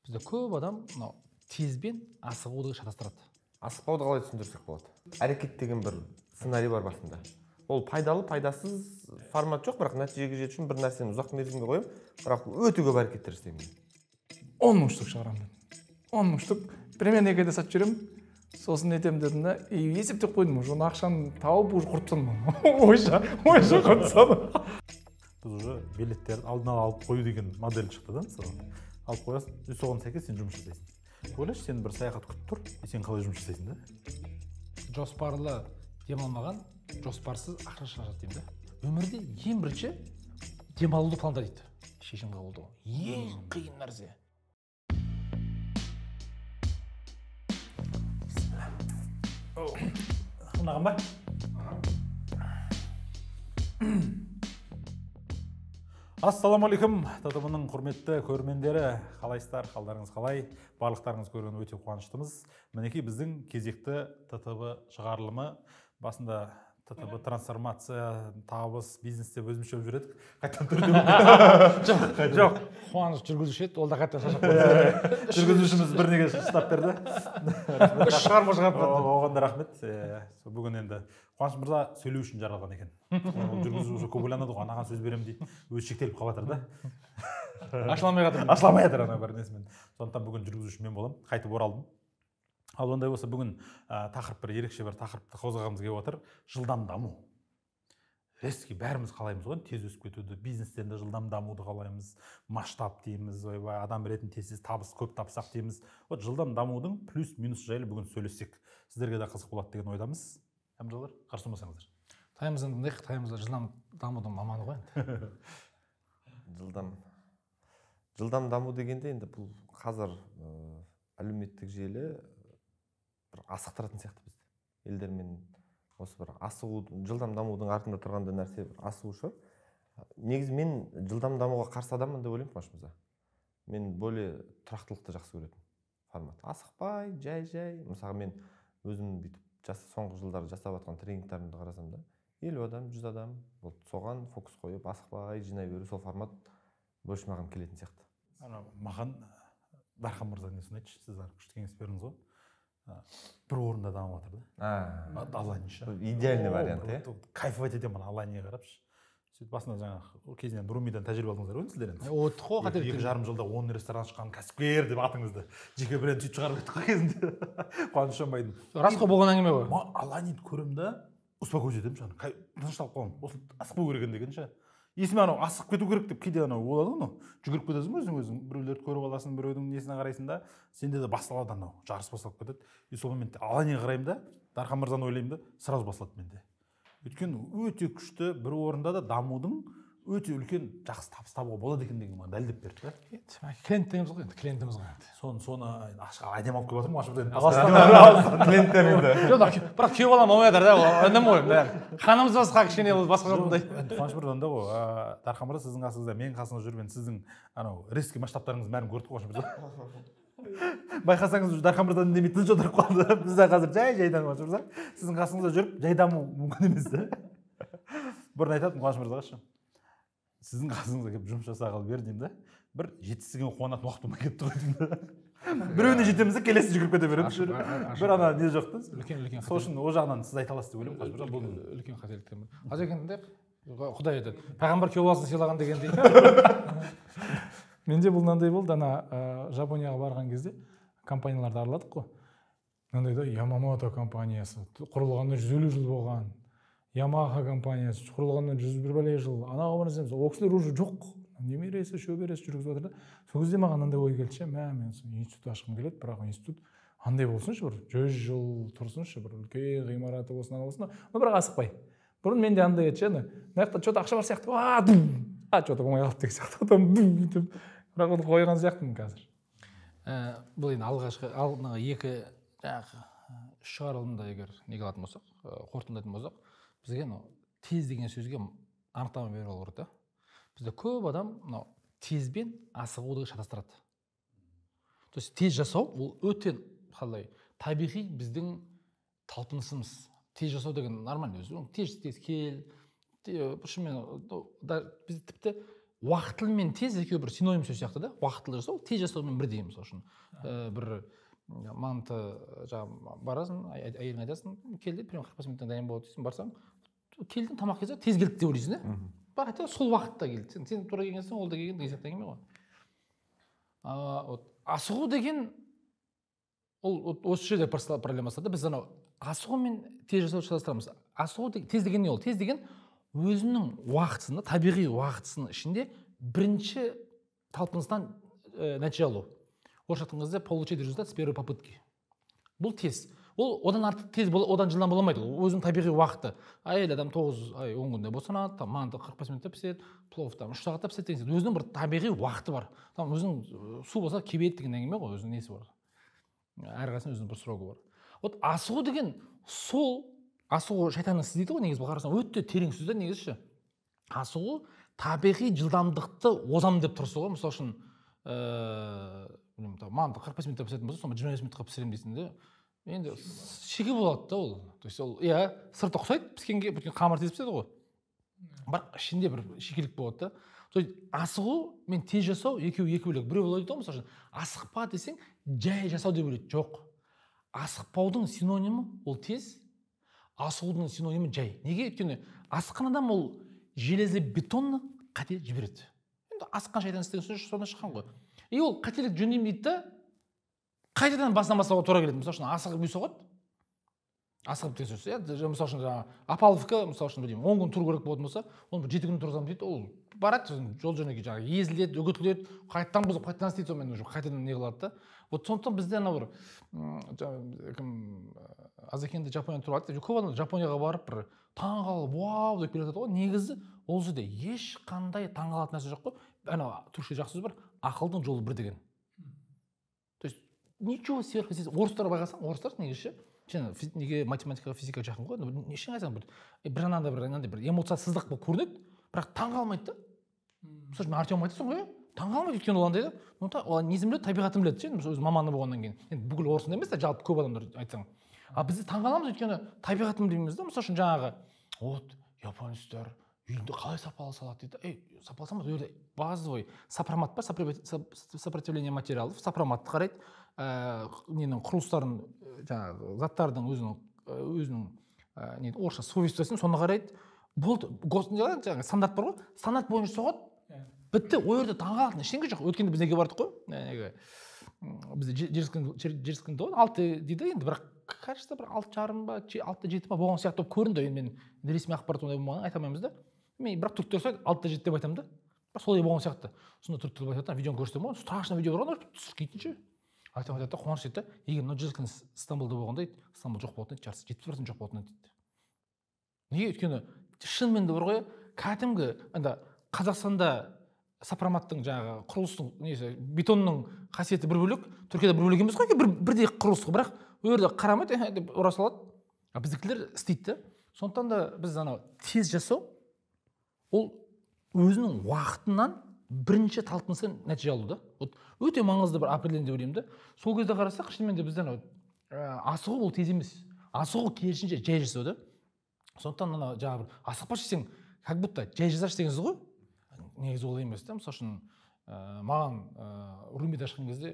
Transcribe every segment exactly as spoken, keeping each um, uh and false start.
Бізде көп адам мынау тезбен асығуды шатастырады. Асықпауды қалай түсіндірсек болады? Әрекет деген бір сценарий бар басында. Ол пайдалы, пайдасыз формат жоқ, бірақ нәтижеге жету үшін бір нәрсені ұзақ мерзімге қойып, бірақ өте көп әрекеттер істеймін. он мың штук шығарамын. он мың штук примерно екеде сатып жүремін. Сосын нетемін дедім да, есептеп қойдым, уже ақшаны тауып уже құрып тастадым. Ойша, ойша құрып тастадым. Біз уже билеттерді алдын ала алып қою деген модель шықты да, мысалы. Алып қоясың, соған сәйкес сен жұмыс жасайсың. Ойлашы, сен бір саяхат күтіп тұр, сен қалай жұмыс жасайсың да? Жоспарлы демалмаған, жоспарсыз ақша шығарады деймін да. Өмірде ең бірінші демалуды планда дейді. Шешім қабылдау. Ең қиын нәрсе. Ұнаған ба? Ассалаумағалейкум, ТТБ-ның құрметті көрермендері, қалайсыздар, қалдарыңыз қалай? Барлықтарыңыз көрген өте қуаныштымыз. Мінекей біздің кезекті ТТБ шығарылымы. Басында ТТБ трансформация, табыс, бизнесте өзімізше болып жүредік. Қайтан түрде Жоқ, жоқ. Қуаныш жүргізуші еді, ол да қайтан шашып қойды. жүргізушіміз бірнеге штаб берді. Үш шығарма шығарып қойды. Оған да рахмет. Бүгін енді Қуаныш мырза сөйлеу үшін жаралған екен. Жүргізуші көп ойланады ғой, анаған сөз беремін дейді. Өзі шектеліп қалып жатыр да. Ашыламай жатыр. Ашыламай жатыр ана бір несімен. Сондықтан бүгін жүргізуші мен боламын. Қайтып оралдым. Ал ондай болса бүгін тақырып бір ерекше бір тақырыпты қозғағымыз келіп отыр. Жылдам даму. Резки бәріміз қалаймыз ғой, тез өсіп кетуді, бизнестен де жылдам дамуды қалаймыз, масштаб дейміз, ойбай, адам беретін тез табыс көп тапсақ дейміз. Вот жылдам дамудың плюс минус жайлы бүгін сөйлессек, сіздерге де қызық болады деген ойдамыз. Әмжалар, қарсы болмасаңыздар. Таймыздан тыңдайық, таймызда жылдам дамудың маманы ғой енді. Жылдам жылдам даму дегенде енді бұл қазір әлеуметтік желі бір асықтыратын сияқты бізді. Елдермен осы бір асығу, жылдам дамудың артында тұрғанда нәрсе асығу шығар. Негізі мен жылдам дамуға қарсы адаммын деп ойлаймын, Қуаныш мырза. Мен более тұрақтылықты жақсы көретін формат. Асықпай, жай-жай. Мысалы мен өзім бүйтіп соңғы жылдары жасап жатқан тренингтерімді қарасам да, елу адам, жүз адам, соған фокус қойып, асықпай, жинай беру, сол формат больше маған келетін сияқты. Маған Дархан мырза несін айтшы, сіз күшті кеңес бердіңіз ғой. Бір орында дамып жатыр да. Алайынша. Идеальный вариант, е? Кайфовать етемін алайынға қарапшы. Сөйтіп басында жаңағы кезінен Румидан тәжірибе алдыңыздар ғой сіздер енді. От қой қателік. Екі жарым жылда он ресторан шыққан кәсіпкер деп атыңызды жеке бренд сөйтіп шығарып кеттік қой кезінде. Қуаныш Шонбайдың. Рас қой болған әңгіме ғой. Ма алайынды көремін да, успокоить етемін жаңағы. Тынышталып қаламын. Осы асықпау керек дегенше. Есіме анау асығып кету керек деп кейде анау болады ғой, жүгіріп кетесің өзің өзің, біреулерді көріп аласың, біреудің несіне қарайсың да, сенде де басталады анау, жарыс басталып кетеді. И сол моментте алайынға қараймын да, Дархан мырзаны ойлаймын да, сразу басылады менде. Өйткені өте күшті бір орында да дамудың өте үлкен жақсы табыс табуға болады екен деген маған дәлдеп берді да. Клиенттеріміз ғой енді, клиентіміз ғой енді. Соны соны әдемі алып келіп жатырмын ашып Клиенттеріңді. Жоқ, бірақ күйеу балам алмай жатыр да, үндемей қоймын. Қанымыз басқа, кішкене басқа жағдай. Қуаныш мырза онда ғой, Дархан мырза сіздің қасыңызда, менің қасыңызда жүрген сіздің анау резкий масштабтарыңыздың бәрін көрдік Қуаныш мырза. Байқасаңыз Дархан мырза үндемей тыныш отырып қалды. Біз қазір жай-жай дамып жатырмыз. Сіздің қасыңызда жүріп жай даму мүмкін емес те. Бұрын айтатын Қуаныш мырзаға сіздің қасыңызға келіп жұмыс жасағалы бер деймін да, бір жетістігіне қуанатын уақыт болмай кетті ғой деймін да. Біреуіне жетеміз де келесі жүгіріп кете береміз. Бір ана не жоқ та. Үлкен-үлкен. Сол үшін ол жағынан сіз айта аласыз деп ойлаймын. Қуаныш мырза, бұл үлкен қателіктер. Қазір екенде Құдай айтады, пайғамбар күйеу баласын сыйлаған дегендей. Менде бұл мынандай болды, ана Жапонияға барған кезде компанияларды араладық қой. Мынандай да Ямамото компаниясы құрылғанына жүз елу жыл болған. Ямаха компаниясы құрылғаннан жүз бір бәле жыл. Анағы бір нәрсе, ол кісілер уже жоқ. Немересі, шөбересі жүргізіп жатыр да. Сол кезде маған андай ой келді ше, мә мен институт ашқым келеді, бірақ институт андай болсыншы, бір жүз жыл тұрсыншы, бір үлкен ғимараты болсын, ана болсын, но бірақ асықпай. Бұрын менде андай еді ше, мына жақта что-то ақша бар сияқты. А, а что-то оңай қалды деген сияқты. Бірақ оны қойған сияқтымын қазір. Бұл енді алғашқы алдыңғы екі жаңағы үш шығарылымда егер неге алатын болсақ, қорытындылайтын болсақ, бізге тез деген сөзге анықтама беріп алу керек та. Бізде көп адам мынау тезбен асығуды шатастырады. То есть тез жасау ол өте қалай табиғи біздің талпынысымыз. Тез жасау деген нормально өзі. Тез тез кел. Шынымен біз тіпті уақытылы мен тез екеуі бір синоним сөз сияқты да. Уақытылы жасау тез жасаумен бірдей. Мысалы үшін бір манты жаңағы барасың, әйеліңе айтасың, келді, примерно қырық бес минуттан дайын болады дейсің, барсаң, келдің, тамақ келсе тез келді деп ойлайсың да. Бірақ айтады, сол уақытта келді. Сен, сен тура келгенсің, ол да келген деген сияқты әңгіме ғой. Вот асығу деген ол осы жерде проблемасы да. Біз анау асығу мен тез жасауды шатастырамыз. Асығу тез деген не ол? Тез деген өзінің уақытысында, табиғи уақытысының ішінде бірінші талпыныстан нәтиже алу. Орысша айтқан кезде получить результат с первой попытки. Бұл тез. Ол одан артық тез, одан жылдам бола алмайды. Ол өзінің табиғи уақыты. Әйел адам тоғыз ай он күнде босанады, манты қырық бес минутта піседі, плов там үш сағатта піседі деген сияқты. Өзінің бір табиғи уақыты бар. Там өзінің су болса кебеді деген әңгіме ғой, өзінің несі бар. Әрқайсысының өзінің бір срогы бар. Вот асығу деген сол асығу шайтанның ісі дейді ғой, негізі бұл қарасаң өте терең сөз да негізі. Асығу табиғи жылдамдықты озам деп тұрсы ғой. Мысалы үшін манты қырық бес минутта пісетін болса, соны жиырма бес минутқа пісіремін дейсің де. Енді шеге болады да ол. То есть ол иә, сырты ұқсайды піскенге, бүткін қамыр тез піседі ғой. Бірақ ішінде бір шикелік болады да. То есть асығу мен тез жасау екеуі екі бөлек. Біреу ойлайды ғой, мысалы үшін асықпа десең, жай жасау деп ойлайды. Жоқ. Асықпаудың синонимі ол тез, асығудың синонимі жай. Неге? Өйткені асыққан адам ол железі бетонны қате жібереді. Енді асыққан шайтан істеген сөз содан шыққан ғой. И ол қателік жөндеймін дейді да, қайтадан басынан бастауға тура келеді. Мысалы үшін асығып үй соғады. Асығып деген сөз. Мысалы үшін Апаловка, мысалы үшін білемін, он күн тұру керек болатын болса, оны жеті күн тұрсам дейді, ол барады, жол жөнекей жаңағы езіледі, үгітіледі, қайтадан бұзып, қайтадан істейді, сонымен уже қайтадан не қылады да. Вот сондықтан бізде ана бір кім Азекенде Жапония туралы айтты. Көп адам Жапонияға барып бір таң қалып, вау деп келе жатады ғой. Негізі ол жерде ешқандай таң қалатын нәрсе жоқ қой. Ана түркше жақсы сөз бар, ақылдың жолы бір деген. То есть ничего сверхъестественного. Орыстар байқасаң, орыстар негізі ше неге математикаға, физикаға жақын ғой. Нешен айтсаң бір бір анандай бір анандай бір эмоциясыздық болып көрінеді, бірақ таң қалмайды да. Мысалы мен Артем айтасың ғой, таң қалмайды, өйткені ол андай да. Ну та ол несін біледі, табиғатын біледі ше, өзі маманы болғаннан кейін. Енді бүкіл орысында емес та, жалпы көп адамдар айтсаң. А біз таң қаламыз, өйткені табиғатын білмейміз да. Мысалы үшін жаңағы вот японецтер үйінде қалай сапалы салады дейді. Ей, сапалы салмайды, ол жерде базовый сопромат па, сопротивление материалов, сопроматты қарайды. Ненің құрылыстарын жаңағы заттардың өзінің өзінің не орысша свойствосын соны қарайды. Болды, жаңағы стандарт бар ғой, стандарт бойынша соғады. Бітті, ол жерде таң қалатын ештеңе жоқ. Өткенде біз неге бардық қой? Неге бізде жерскінді ғой, алты дейді енді, бірақ кажется бір алты жарым ба, алты жеті ба болған сияқты болып көрінді. Енді мен ресми ақпарат ондай болмағанын айта алмаймыз да. Мен бірақ түріктер сұрайды, алты жеті деп айтамын да. Бірақ солай болған сияқты. Сонда түріктер айтады, видеоны көрсетемін ғой, страшный видео бар ғой, түсіргейтінші. Айтам айтады да, қуаныш дейді да, егер мына жерскін Стамбулда болғанда дейді, Стамбул жоқ болатын еді, жарты жетпіс процент жоқ болатын еді дейді. Неге? Өйткені шынымен де бар ғой, кәдімгі анда Қазақстанда сопроматтың жаңағы құрылыстың несі бетонның қасиеті бір бөлек, Түркияда бір бөлек емес қой, бір бірдей құрылыс қой, бірақ ол жерде қарамайды деп ұра салады. А біздікілер істейді да. Сондықтан да біз анау тез жасау ол өзінің уақытынан бірінші талпынысын нәтиже алу да. Вот өте маңызды бір определение деп ойлаймын да. Сол кезде қарасақ, шынымен де бізден асығу ол тез емес. Асығу керісінше жай жасау да. Сондықтан ана жаңағы бір асықпашы десең, как будто жай жасашы деген сөз ғой. Негізі олай емес та. Мысалы үшін маған Румида ашқан кезде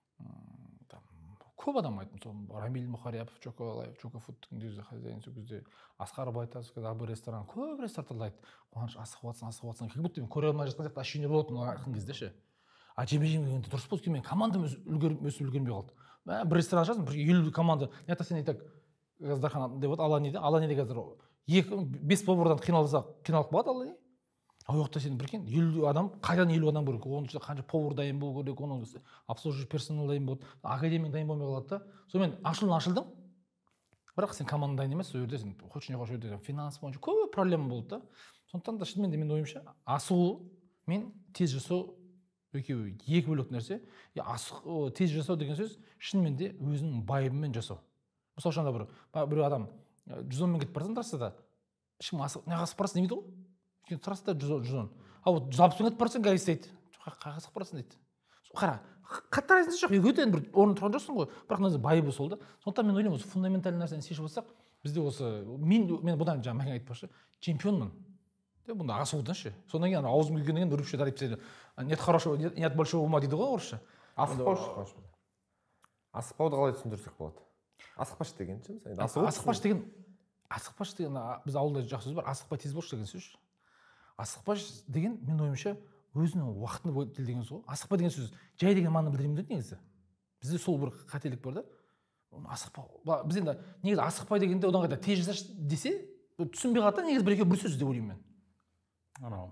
көп адам айтты. Мысалы Рамиль Мұхарияпов, Чоколаев, Чокофудтың өзі хозяин, сол кезде Асқар Байтасов, абы ресторан, көп ресторан айтты. Қуаныш асығып жатсың, асығып жатсың. Как будто мен көре алмай жатқан сияқты ощущение болады айтқан кезде ше. А жеме-жем дегенде дұрыс болды, мен командам өсіп үлгермей қалды. Бір ресторан ашасың, бір елу команда, не айтасың айтак Газдархан деп Аланиде, Аланиде қазір екі бес повардан қиналса, қиналып қалады Алани. А ол жақта сен біркен елу адам, қайдан елу адам керек, оның ішінде қанша повар дайын болу керек, оның обслуживающий персонал дайын болады, академия дайын болмай қалады да. Сонымен ашылдың ашылдың, бірақ сен команда дайын емес, сол жерде сен хочешь не хочешь жерде финанс бойынша көп проблема болды да. Сондықтан да шынымен де менің ойымша асығу мен тез жасау екеуі екі бөлек нәрсе. Асығу тез жасау деген сөз шынымен де өзінің байыбымен жасау. Мысалы үшін бір біреу адам жүз онмен кетіп барсаң трассада, ешкім неге асығып барасың демейді ғой. Өйткені трассада жүз он. А вот жүз алпыспен кетіп барсаң гаишник дейді. Қайда асығып барасың дейді. Қара, қатты разница жоқ. Екеуде бір орын тұрған жоқсың ғой. Бірақ мына байыбы сол да. Сондықтан мен ойлаймын, осы фундаментальный нәрсені шешіп алсақ, бізде осы мен мен бұдан жаңа мәңгі айтпақшы, чемпионмын бұнда асығудан ше. Содан кейін аузым күйгеннен кейін үріп ше тарап тастайды. Нет хорошего, нет большого ума дейді ғой орысша. Асықпаушы. Асықпауды қалай түсіндірсек болады? Асықпашы деген ше мысалы. Асықпашы деген асықпашы деген біз ауылда жақсы сөз бар. Асықпай тез болшы деген сөз. Асықпашы деген мен ойымша өзінің уақытын білдірген сөз ғой. Асықпа деген сөз жай деген мағынаны білдіремін дейді негізі. Бізде сол бір қателік бар да. Асықпау. Біз енді негізі асықпай дегенде одан қайта тез жасашы десе, түсінбей қалады да, негізі бір екеу бір сөз деп ойлаймын мен. Анау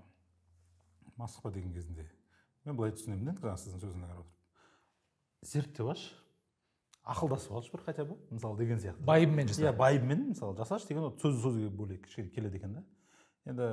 асықпа деген кезінде мен былай түсінемін енді жаңа сіздің сөзіне қарап отырып. Зерттеп алшы, ақылдасып алшы бір хотя бы, мысалы деген сияқты. Байыбымен жаса. Иә, байыбымен мысалы жасашы деген сөз сөзге бөлек кішкене келеді екен да. Енді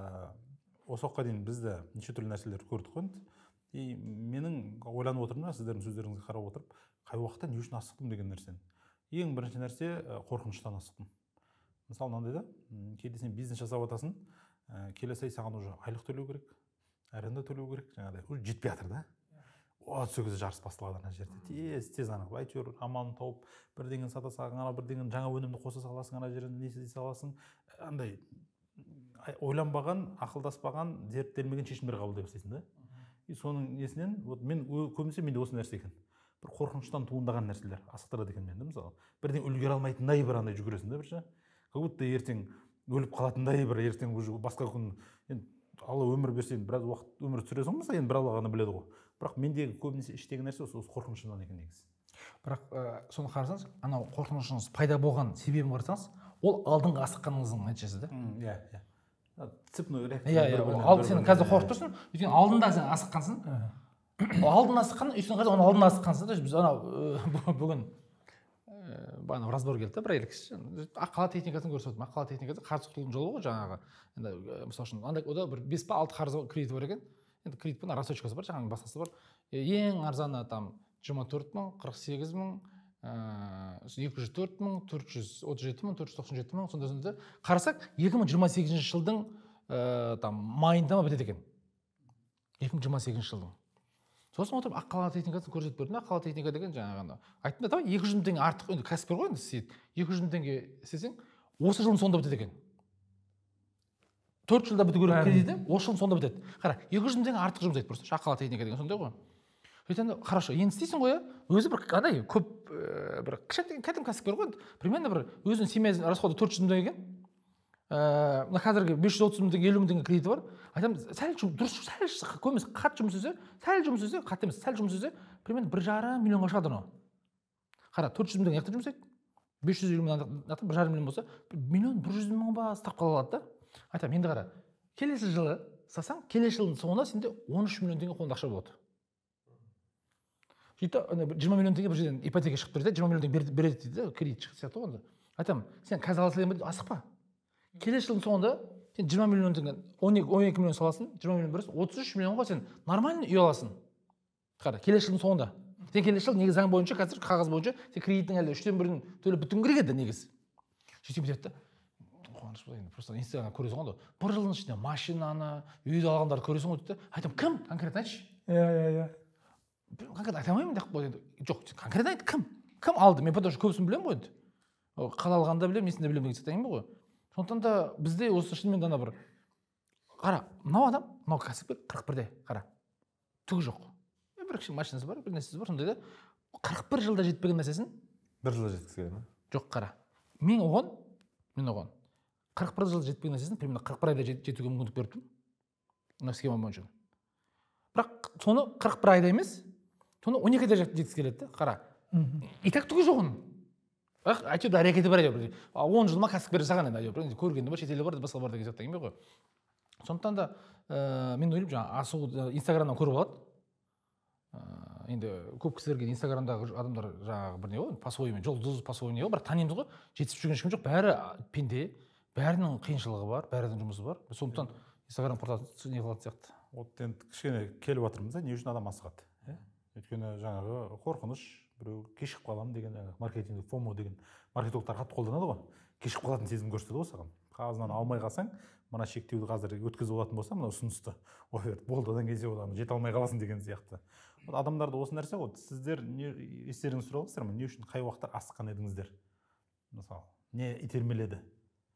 осы уақытқа дейін біз де неше түрлі нәрселер көрдік қой. И менің ойланып отырмын, сіздердің сөздеріңізге қарап отырып, қай уақытта не үшін асықтым деген нәрсені. Ең бірінші нәрсе қорқыныштан асықтым. Мысалы мынандай да, кейде сен бизнес жасап жатасың, келесі ай саған уже айлық төлеу керек, аренда төлеу керек, жаңағыдай уже жетпей жатыр да. О, сол кезде жарыс басталады ана жерде. Тез тез ана әйтеуір амалын тауып, бірдеңені сата салсаң, ана бірдеңені жаңа өнімді қоса саласың, ана жерін несі дей саласың. Андай ойланбаған, ақылдаспаған, зерттелмеген шешімдер қабылдай бастайсың да. И соның несінен, вот мен көбінесе менде осы нәрсе екен. Бір қорқыныштан туындаған нәрселер асықтырады екен менді, мысалы. Бірден үлгере алмайтындай бір андай жүгіресің да бірше. Как будто ертең өліп қалатындай бір ертең уже басқа күн, енді Алла өмір берсе біраз уақыт өмір сүресің болса, енді бір Алла ғана біледі ғой. Бірақ мендегі көбінесе іштегі нәрсе осы қорқынышымнан екен негізі. Бірақ соны қарасаңыз, анау қорқынышыңыз пайда болған себебін қарасаңыз, ол алдыңғы асыққаныңыздың нәтижесі да. Иә, иә. Цепной реакция. Иә, иә, ал сен қазір қорқып тұрсың, өйткені алдында сен асыққансың. Алдын асыққан, өйткені қазір оның алдында асыққансың да, біз анау бүгін бағана разбор келді, бір айлық кісі. Аққала техникасын көрсетіп, аққала техникасы қарыз құтылудың жолы ғой жаңағы. Енді мысалы үшін андай ода бір бес па алты қарыз кредит бар екен. Енді кредиттің рассрочкасы бар, жаңағы басқасы бар. Ең арзаны там жиырма төрт мың, қырық сегіз мың, екі жүз төрт мың, төрт жүз отыз жеті мың, төрт жүз тоқсан жеті мың, сондай сондай. Қарасақ, екі мың жиырма сегізінші жылдың там майында ма бітеді екен. екі мың жиырма сегізінші жылдың. Сосын отырып аққала техникасын көрсетіп бердім. Аққала техника деген жаңағы айттым да, давай екі жүз мың теңге артық, енді кәсіпкер ғой енді істейді. екі жүз мың теңге істесең, осы жылдың соңында бітеді екен. төрт жылда біту керек кредиті, осы жылдың соңында бітеді. Қара, екі жүз мың теңге артық жұмсайды просто. Аққала техника деген сондай ғой. Сөйтіп хорошо, енді істейсің ғой, өзі бір андай көп бір кішкентай кәдімгі кәсіпкер ғой. Примерно бір өзінің семья расходы төрт жүз мың теңге екен. Мына қазіргі бес жүз отыз мың теңге, елу мың теңге кредиті бар. Айтамын, сәл дұрыс, сәл көмес қат жұмыс істесе, сәл жұмыс істесе, қат емес, сәл жұмыс істесе, примерно бір жарым миллионға шығады анау. Қара, төрт жүз мың теңге аяқта жұмсайды. бес жүз елу мың бір жарым миллион болса, миллион бір жүз мың ба ұстап қала алады да. Айтамын, енді қара, келесі жылы сасаң, келесі жылдың соңында сенде он үш миллион теңге қолында ақша болады. Сөйтіп жиырма миллион теңге бір жерден ипотека шығып тұрды, жиырма миллион теңге береді дейді, кредит сияқты ғой. Айтамын, сен қазір ала салайын ба, асықпа. Келесі жылдың соңында сен жиырма миллион теңге, он екі миллион саласың, жиырма миллион бересің, отыз үш миллионға сен нормально үй аласың. Қара, келесі жылдың соңында. Сен келесі жыл негізі заң бойынша, қазір қағаз бойынша сен кредиттің әлі үштен бірін төлеп бітуің керек еді негізі. Сөйтіп бітеді да. Қуаныш бұл енді просто инстаграмда көресің ғой. Бір жылдың ішінде машинаны, үйді алғандарды көресің ғой дейді. Айтамын, кім? Конкретно айтшы. Иә, иә, иә. Конкретно айта алмаймын деп қойды. Жоқ, конкретно айт, кім? Кім алды? Мен потому что көбісін білемін ғой енді. Қалай алғанды білемін, несінде білемін деген сияқты ғой. Сондықтан да бізде осы шынымен дана бір қара, мынау адам, мынау кәсіпкер қырық бірде, қара. Түгі жоқ. Бір кішкене машинасы бар, бір нәрсесі бар, сондай да қырық бір жылда жетпеген нәрсесін бір жылда жеткізген келеді ме? Жоқ, қара. Мен оған, мен оған қырық бір жылда жетпеген нәрсесін примерно қырық бір айда жетуге мүмкіндік беріп тұрмын. Мына схема бойынша. Бірақ соны қырық бір айда емес, соны он екі айда жеткізіп келеді да, қара. И так түгі жоқ оның. Әйтеуір әрекеті бар әйтеуір. он жыл ма кәсіпкер жасаған енді әйтеуір. Көргенде бар, шетелде бар, басқа бар деген сияқты емес қой. Сондықтан да мен ойлаймын, жаңа асығу Инстаграмнан көріп алады. Енді көп кісілерге Инстаграмдағы адамдар жаңағы бір не ғой, пособие, жұлдыз пособие не ғой, бірақ танимыз ғой, жетісіп жүрген ешкім жоқ, бәрі пенде, бәрінің қиыншылығы бар, бәрінің жұмысы бар. Сондықтан Инстаграм порталы не қылатын сияқты. Вот енді кішкене келіп жатырмыз да, не үшін адам асығады? Өйткені жаңағы қорқыныш, біреу кешігіп қаламын деген, маркетинг фомо деген маркетологтар қатты қолданады ғой. Кешігіп қалатын сезім көрсетеді ғой саған. Қағазынан алмай қалсаң, мына шектеуді қазір өткізіп алатын болса, мына ұсынысты оферт болды, одан кезде одан жете алмай қаласың деген сияқты. Адамдарды осы нәрсе ғой, сіздер не естеріңіз түсіре аласыздар ма? Не үшін қай уақытта асыққан едіңіздер? Мысалы, не итермеледі?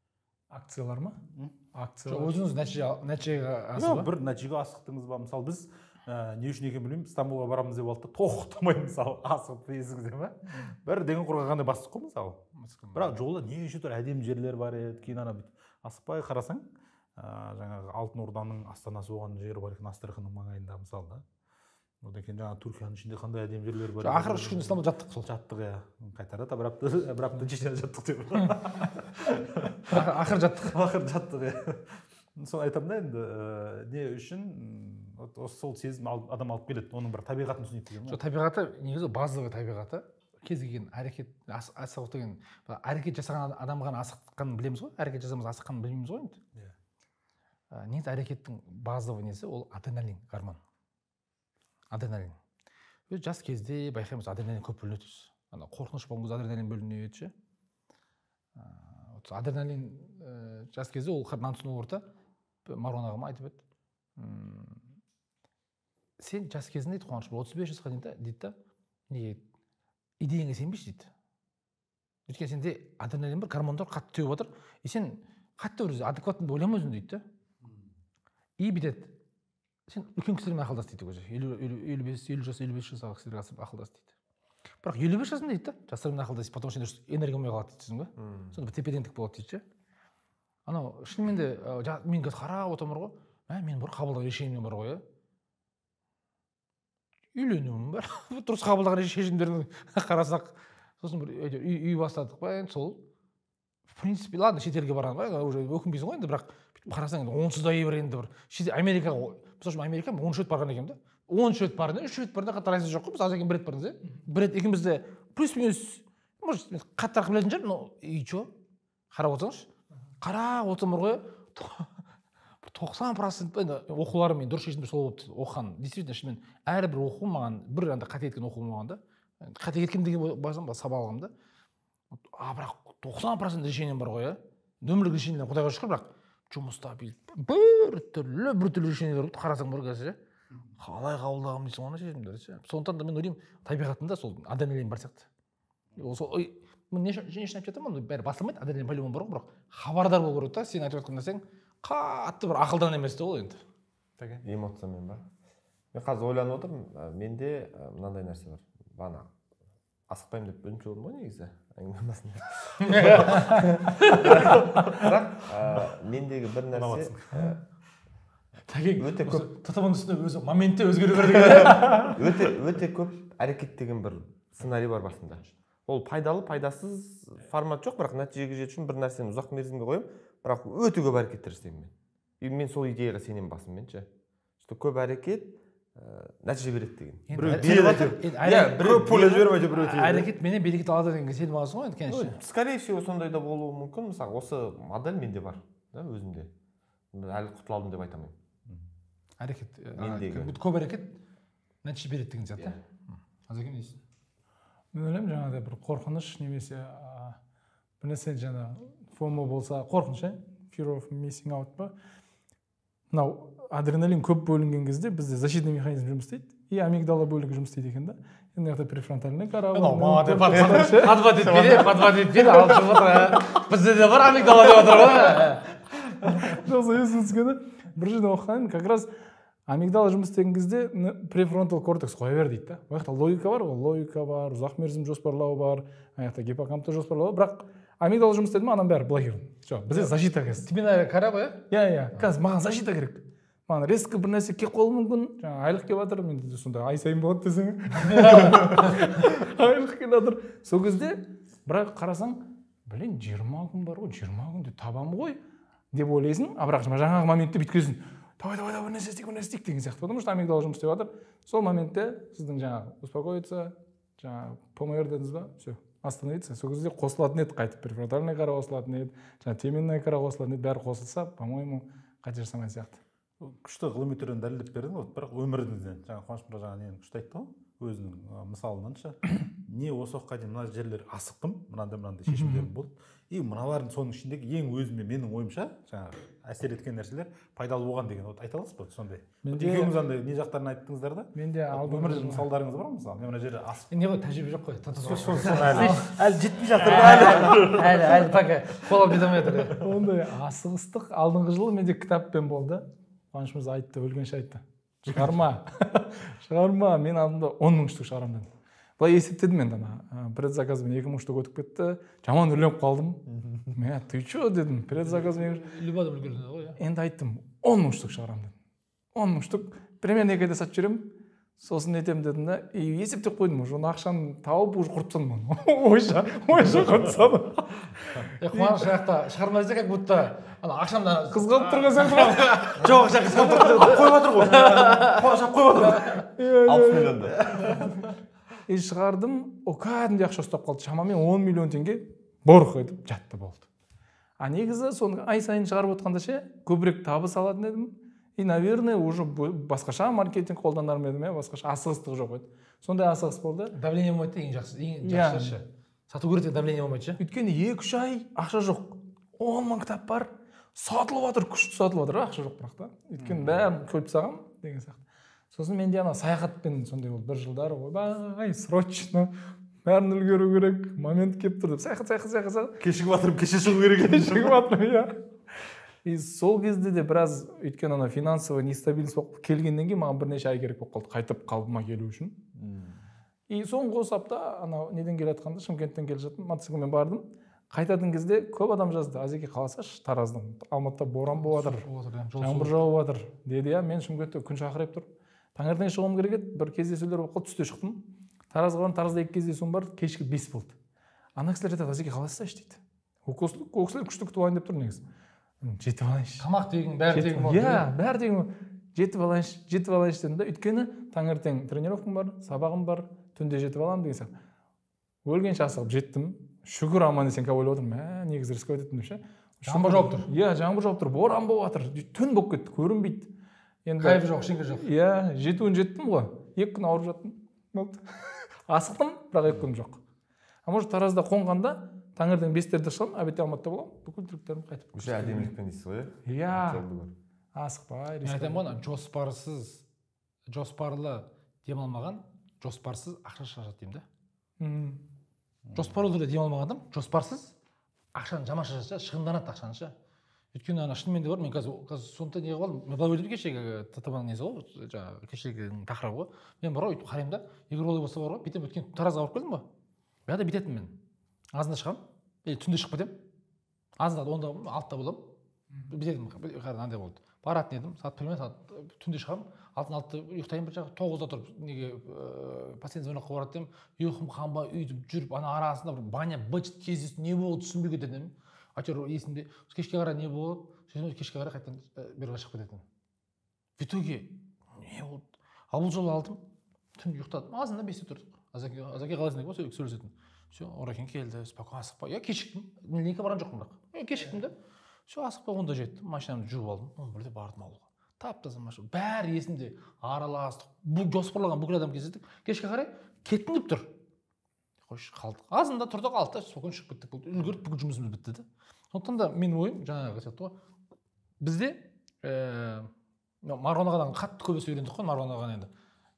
акциялар ма? жоқ Акциялар. өзіңіз нәтиже нәтижеге асыз Жоқ, ба? бір нәтижеге асықтыңыз ба? Мысалы біз ә, не үшін екенін білмеймін, Стамбулға барамыз деп алды да тоқтамай мысалы асығып есіңізде ма? Бір деген қорғағандай бастық қой мысалы. Бірақ жолда неше түрлі әдемі жерлер бар еді, кейін ана бүйтіп асықпай қарасаң, ә, жаңағы Алтын Орданың астанасы болған жері бар екен, Астраханның маңайында мысалы да. Одан кейін жаңағы Түркияның ішінде қандай әдемі жерлер бар. Ақыры үш күн Стамбулда жаттық сол. Жаттық, иә. Қайтарда бір апта бір апта Чечняда жаттық деп. Ақыры жаттық. Ақыры жаттық, иә. Соны айтамын да енді не үшін осы сол сезім адам алып келеді, оның бір табиғатын түсінейік деген. Жоқ, табиғаты негізі базовый табиғаты кез келген әрекет асығу деген әрекет жасаған адам ғана асыққанын білеміз ғой, әрекет жасамыз асыққанын білмейміз ғой енді. Иә. Негізі әрекеттің базовый несі ол адреналин гормон. Адреналин. Өз жас кезде байқаймыз адреналин көп бөлінеді. Ана қорқыныш болған кезде адреналин бөлінеді ше. Адреналин жас кезде ол нан түсіну орта Марон ағам айтып еді. Сен жас кезінде дейді Қуаныш, отыз бес жасқа дейін дейді да, неге идеяңа сенбейсің дейді. Өйткені сенде адреналин бар, гормондар қатты теуіп жатыр, и сен қатты бір адекватты ойлама өзің дейді да. И бүйтеді. Сен үлкен кісілермен ақылдас дейді өзі. елу бес, елу жас, елу бес жастағы кісілерге ақылдас дейді. Бірақ елу бес жасында дейді да, жастармен ақылдасып, потому что энергия болмай қалады дейді, түсің ба? Сонда тепе-теңдік болады дейді ше. Анау шынымен де мен қазір қарап отырмын ғой, ә мен бір қабылдаған решением бар ғой, үйленуім бар. Дұрыс қабылдаған шешімдерін қарасақ, сосын бір үй бастадық па, енді сол. В принципе, ладно, шетелге барған ба, уже өкінбейсің ғой енді, бірақ қарасаң енді онсыз да бір енді бір Америкаға, мысалы үшін Америка он үш рет барған екенмін да. он үш рет барды, үш рет барды, қатар разница жоқ қой, біз аз екен бір рет бардыңыз, иә? Бір рет екеуміз де плюс-минус, может, қаттырақ білетін шығармын, но и че? Қарап отырсаңызшы. Қарап отырмын ғой, тоқсан процент оқуларым мен дұрыс шешімдер сол болып оқыған. Действительно, шынымен әрбір оқу маған бір анда қате кеткен оқу болған да. Қате кеткен деген басам сабағым да. А бірақ тоқсан процент решением бар ғой, нөмірлік решениелер құдайға шүкір, бірақ жұмыста бір түрлі бір түрлі решениелер болды, қарасаң бір қазір қалай қабылдағанмын дейсің оны шешімдерді. Сондықтан да мен ойлаймын, табиғатында сол адреналин бар сияқты. Сол мен не үшін айтып жатырмын, бәрі басылмайды, адреналин по-любому бар ғой, бірақ хабардар болу керек та, сен айтып жатқан нәрсең қатты бір ақылдан емес те ол енді. Эмоциямен ба? Мен қазір ойланып отырмын, менде мынандай нәрсе бар. Бана асықпаймын деп бірінші орын ғой негізі әңгіме басында. Бірақ мендегі бір нәрсе өте көп ТТБ-ның үстінде өзі моментте өзгере берді. Өте өте көп әрекет деген бір сценарий бар басында. Ол пайдалы, пайдасыз формат жоқ, бірақ нәтижеге жету үшін бір нәрсені ұзақ мерзімге қоямын, бірақ өте көп әрекеттер істеймін мен. И мен сол идеяға сенемін басыммен ше. Что көп әрекет нәтиже береді деген. Біреу беріп жатыр. Иә, біреу поле жібермейді, біреу тиеді. Әрекет менен берекет алады деген сенім аласың ғой енді, конечно. Скорее всего, сондай да болуы мүмкін. Мысалы, осы модель менде бар, да, өзімде. Әлі құтыла алдым деп айта алмаймын. Әрекет, көп әрекет нәтиже береді деген сияқты. Азекен дейсің? Мен ойлаймын, жаңағыдай бір қорқыныш немесе бір нәрсе жаңа фомо болса, қорқыныш, fear of missing out па. Мынау адреналин көп бөлінген кезде бізде защитный механизм жұмыс істейді, и амигдала бөлігі жұмыс істейді екен да. Енді яғни префронтальный кора. Подвод етпеді, подвод етпеді, алып жүріп отыр. Бізде де бар амигдала деп отыр ғой. Жоқ, есім түскені бір жерде оқығаным, как раз амигдала жұмыс істеген кезде префронтал кортекс қоя бер дейді да. Ол жақта логика бар ғой, логика бар, ұзақ мерзім жоспарлау бар, ана жақта гиппокампты жоспарлау бар, бірақ амигдала жұмыс істеді ме, ананың бәрі блокирован. Жоқ, бізде защита қазір. Тебе кора ғой? Иә, иә. Қазір маған защита керек. Маған резко бір нәрсе келіп қалуы мүмкін. Жаңа айлық келіп жатыр, мен де сонда ай сайын болады десең. Айлық келіп жатыр. Сол кезде бірақ қарасаң, блин, жиырма күн бар ғой, жиырма күнде табамын ғой деп ойлайсың, а бірақ жаңағы моментте бүйткенсің. Давай, давай, давай, бір нәрсе істейік, бір нәрсе істейік деген сияқты. Потому что амигдала жұмыс істеп жатыр. Сол моментте сіздің жаңағы успокоиться, жаңағы ПМР дедіңіз ба? Все, остановиться. Сол кезде қосылатын еді, қайтып префронтальный кора қосылатын еді, жаңағы теменная кора қосылатын еді, бәрі қосылса, по-моему, қате жасамайтын сияқты. Күшті ғылыми түрден дәлелдеп бердің ғой, бірақ өміріңізден жаңа Қуаныш мырза жаңа нені күшті айтты ғой, өзінің мысалынан ше. не осы уақытқа дейін мына жерлер асықтым, мынандай мынандай шешімдерім болды. И мыналардың соның ішіндегі ең өзіме менің ойымша жаңағы әсер еткен нәрселер пайдалы болған деген вот айта аласыз ба сондай? Екеуіңіз андай не жақтарын айттыңыздар да? Менде өмір мысалдарыңыз бар ма мысалы? Мен мына жерде асық. не ғой тәжірибе жоқ қой. Әлі жетпей жатыр да әлі. Әлі әлі пока қол алып жете алмай жатыр. Ондай асығыстық алдыңғы жылы менде кітаппен болды. Қуаныш мырза айтты, өлгенше айтты. Шығарма, шығарма, мен алдымда он мың штук шығарамын дедім. Былай есептедім мен ана предзаказбен екі мың штук өтіп кетті, жаман үрленіп қалдым. Мен ты че дедім, предзаказбен любой адам үлгереді ғой. Енді айттым, он мың штук шығарамын дедім. он мың штук, примерно екі айда сатып жүремін, сосын нетемін дедім да, и есептеп қойдым, уже ақшаны тауып уже құрып тастадым. Ойша, ойша құрып тастадым. Қуаныш жақта шығармай десе, как будто ақшамда қызғанып тұрған сияқты. жоқ, ақша қызғанып тұрған. қойып жатыр ғой. қойып жатыр. алпыс миллионды. И шығардым, о кәдімгідей ақша ұстап қалды. Шамамен он миллион теңге бұрқ етіп жатты болды. А негізі соны ай сайын шығарып отқанда ше, көбірек табыс алатын едім. И, наверное, уже басқаша маркетинг қолданар едім, басқаша асығыстық жоқ еді. Сондай асығыс болды. Давление болмайды ең жақсы, ең жақсы ше. Сату керек те давление болмайды ше. Өйткені екі үш ай ақша жоқ. он мың кітап бар, сатылып жатыр, күшті сатылып жатыр, ақша жоқ бірақ та. Өйткені бәрін көріп тастағам деген сияқты. Сосын менде ана саяхатпен сондай болды бір жылдар, ойбай, срочно бәрін үлгеру керек, момент келіп тұр деп саяхат, саяхат, саяхат, саяхат. Кешігіп жатырмын, кеше шығу керек еді. Кешігіп жатырмын, иә. И сол кезде де біраз өйткені ана финансовый нестабильность болып келгеннен кейін маған бірнеше ай керек болып қалды қайтып қалпыма келу үшін. И соңғы осы апта ана неден келе жатқанда, Шымкенттен келе жаттым, мотоциклмен бардым. Қайтатын кезде көп адам жазды, Азеке қаласашы Тараздан, Алматыда боран болып жатыр, жаңбыр жауып жатыр деді. Я мен Шымкентте күн шақырып тұр. Таңертең шығуым керек еді, бір кездесулер болып қалды, түсте шықтым. Таразға бардым, Таразда екі кездесуім бар, кешкі бес болды. Ана кісілер айтады, Азеке қаласызшы дейді. Ол кісілер күшті күтіп алайын деп тұр негізі. Жетіп алайыншы. Тамақ деген бәрі тегін болды. Иә, бәрі тегін. Жетіп алайыншы, жетіп алайыншы дедім да, өйткені таңертең тренировкам бар, сабағым бар, түнде жетіп аламын деген сияқты. Өлгенше асығып жеттім. Шүкір аман есен қабыл отырмын. Ә, негізі рисковать еттім деп ше. Жаңбыр жауып тұр. Иә, жаңбыр жауып тұр, боран болып жатыр. Түн болып кетті, көрінбейді. Енді кайф жоқ, шеңгел жоқ. Иә, жетуін жеттім ғой. екі күн ауырып жаттым. Болды. Асықтым, бірақ екі күн жоқ. А может Таразда қонғанда таңертең бестерде шығамын, обедте Алматыда боламын, бүкіл тірліктерім қайтып. Уже әдемілікпен дейсіз ғой, иә? Асықпай, мен айтамын ғой, жоспарсыз, жоспарлы демалмаған, жоспарсыз ақша шығарады деймін да. Жоспарлы түрде демалмаған адам, жоспарсыз ақшаны жаман шығарса, шығынданады ақшаны ше. Өйткені ана шынымен де бар, мен қазір сонда не қылдым, мен былай ойлаймын кешегі ТТБ-ның несі ғой, жаңағы кешегі тақырыбы ғой. Мен бар ғой, өйтіп қараймын да, егер олай болса бар ғой, бүйтем өткен Таразға барып келдім ғой. Мен де бүйтетінмін мен. Азында шығамын, или түнде шығып кетемін. Азында онда алтыда боламын. Бүйтетінмін, андай болды. Баратын едім, сағат білмей, сағат түнде шығамын, алтын алтыда ұйықтаймын бір жағы, тоғызда тұрып, неге пациент звонокқа барады деймін, ұйқым қанбай өйтіп жүріп, ана арасында бір баня быт кездесіп, не болды түсінбей кететінмін. Әйтеуір есімде, кешке қарай не болды, сөйтіп кешке қарай қайтадан бері шығып кететінмін. В итоге не болды? Ал бұл жолы алдым, түн ұйықтадым, азында бесте тұрдық. Азеке, Азеке қалайсың деп сөйлесетін. Все, Оракин келді, спокойно асықпай. Я кешіктім, клиникаға барған жоқпын бірақ. Я кешіктім да. Все, асықпай онда жеттім, машинамды жуып алдым, он бірде бардым ауылға. Тап-таза машина, бәрі есімде, араластық, бұл жоспарлаған бүкіл адам кездестік. Кешке қарай кеттім деп тұр. Қойшы, қалдық. Азында тұрдық, алтыда спокойно шығып кеттік. Үлгеріп бүкіл жұмысымыз бітті де. Сондықтан да менің ойым жаңағы сияқты ғой. Бізде Марғұн ағадан қатты көп үйрендік қой, Марғұн ағадан енді.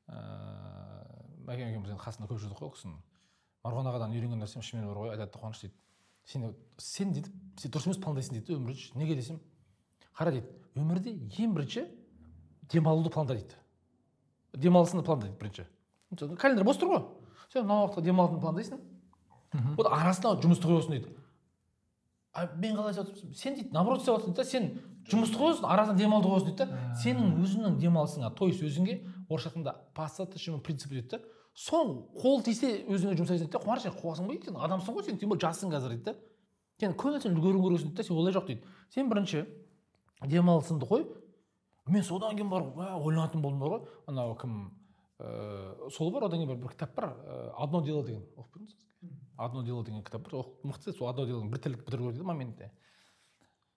Мәкен екеуміз енді қасында көп жүрдік қой ол кісінің. Марғұн ағадан үйренген нәрсем шынымен бар ғой, айтады Қуаныш дейді. Сен сен дейді, сен дұрыс емес пландайсың дейді өмірді. Неге десем, қара дейді, өмірде ең бірінші демалуды планда дейді. Демалысыңды планда дейді бірінші. Календар бос тұр ғой. Сен мына уақытта демалысыңды пландайсың. Вот арасында жұмысты қоясың дейді. А мен қалай айтып сен дейді, наоборот істеп жатырсың да, сен жұмысты қоясың, арасында демалуды қоясың дейді да. Сенің өзіңнің демалысыңа, то есть өзіңе орысша айтқанда пассатышым принципі дейді да. Соң қол тисе өзіңе жұмсайсың дейді да. Қуаныш, сен қуасың ба? Сен адамсың ғой, сен тем более жассың қазір дейді да. Сен көп нәрсені үлгеруің керексің дейді да. Сен олай жоқ дейді. Сен бірінші демалысыңды қой. Мен содан кейін бар ойланатын болдым бар ғой. Анау кім сол бар, одан кейін бір кітап бар, одно дело деген. Оқып көрдіңіз? Одно дело деген кітап бар. Мықты, сол одно делоны бір тірлік бітіру керек дейді моментте.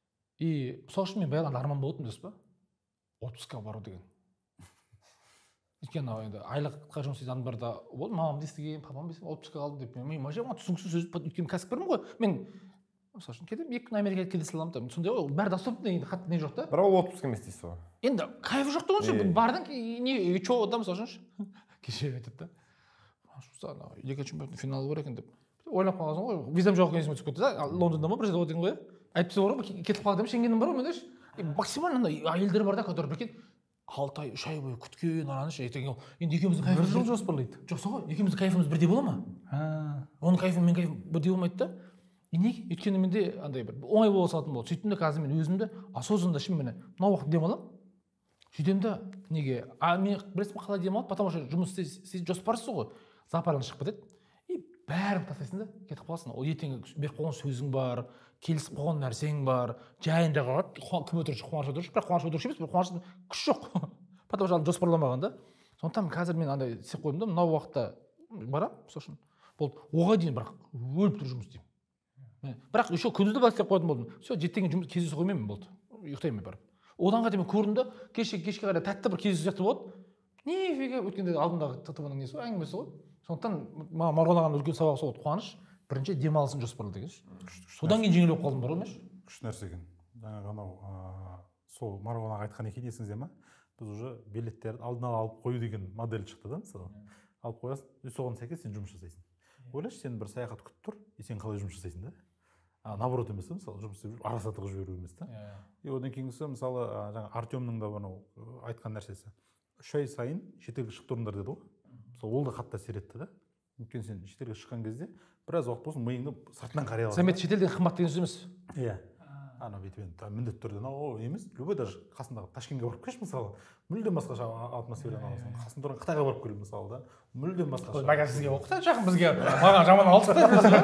И сол үшін мен баяғыдан арман болдым дейсіз ба? Отпускқа бару деген. өйткені енді айлыққа жұмыс істейтін адамдар да болды, мамамды естіген, папамды естіген, отпускаға алдым деп. Мен вообще маған түсініксіз сөз, өйткені кәсіпкермін ғой. Мен мысалы үшін кетемін, екі күн Америкаға келе саламын да. Сондай ғой, бәрі доступно, енді қатты не жоқ та. бірақ ол отпуск емес дейсіз ғой. Енді кайфы жоқ та онша, бардың не че да мысалы үшін кеше айтады да. Ана Лига чемпионатының финалы бар екен деп. Ойлап қаласың ғой, визам жоқ екенін түсіп кетті да. Лондонда ма бір жерде отырдың ғой. Әйтпесе бар ғой, кетіп қалдым, шенгенім бар ғой менде. Максимально әйелдер бар да, которые прикинь, алты ай, үш ай бойы күткен ананыш, ертең енді екеуміздің кайфымыз жыл жоспарлайды. Жоқса ғой, екеуміздің кайфымыз бірдей бола ма? Оның кайфы мен кайфым бірдей болмайды да. Неге? Өйткені менде андай бір оңай бола салатын болды. Сөйттім де қазір мен өзімді осознанно шын міне мына уақыт демаламын. Сөйтемін де неге? А мен білесің қалай демалады? Потому что жұмыс істей жоспарсыз ғой. Запардан шығып кетеді. И бәрін тастайсың да, кетіп қаласың. Ол ертең беріп қойған сөзің бар, келісіп қойған нәрсең бар, жайында қалады. Кім отыршы, қуаныш отыршы, бірақ қуаныш отыршы емес, бір қуаныштың күш жоқ. Потому что жоспарламаған да. Сондықтан қазір мен андай істеп қойдым да, мынау уақытта барамын, мысалы үшін. Болды, оған дейін бірақ өліп тұрып жұмыс істеймін. Бірақ еще күндізді бас істеп қойдым болдым. Все, жеттен кейін жұмыс кездесу қоймаймын болды. Ұйықтаймын барып. Одан дейін көрдім да, кешке кешке қарай тәтті бір кездесу сияқты болады. Нифига, өткенде алдымдағы ТТВ-ның несі ғой, әңгімесі ғой. Сондықтан маған Марғұлан ағаның үлкен сабағы сол қуаныш. Бірінші демалысын жоспарла деген. Содан кейін жеңіл болып қалдым бар ғой. Күшті нәрсе екен. Жаңағы анау сол Марғұлан аға айтқан екен, есіңізде ма? Біз уже билеттерді алдын ала алып қою деген модель шықты да, мысалы. Алып қоясың, и соған сәйкес сен жұмыс жасайсың. Ойлашы, сен бір саяхат күтіп тұр, и сен қалай жұмыс жасайсың да? А наоборот емес, мысалы, жұмыс істеп жүріп арасатығы жіберу емес та. И одан кейінгісі мысалы жаңа Артемнің да анау айтқан нәрсесі. Үш ай сайын шетелге шығып тұрыңдар деді ғой. Мысалы, ол да қатты әсер етті да. Өйткені сен шетелге шыққан кезде біраз уақыт болсын миыңды сыртынан қарай аласың. Сәмет шетелден қымбат деген сөз емес. Иә. Ана бүйтіп енді міндетті түрде анау емес, любой даже қасындағы Ташкентке барып келші мысалы, мүлдем басқаша атмосфераны аласың. Қасында тұрған Қытайға барып кел мысалы да, мүлдем басқаша. Бәке сізге оқыта жақын бізге маған жаман алды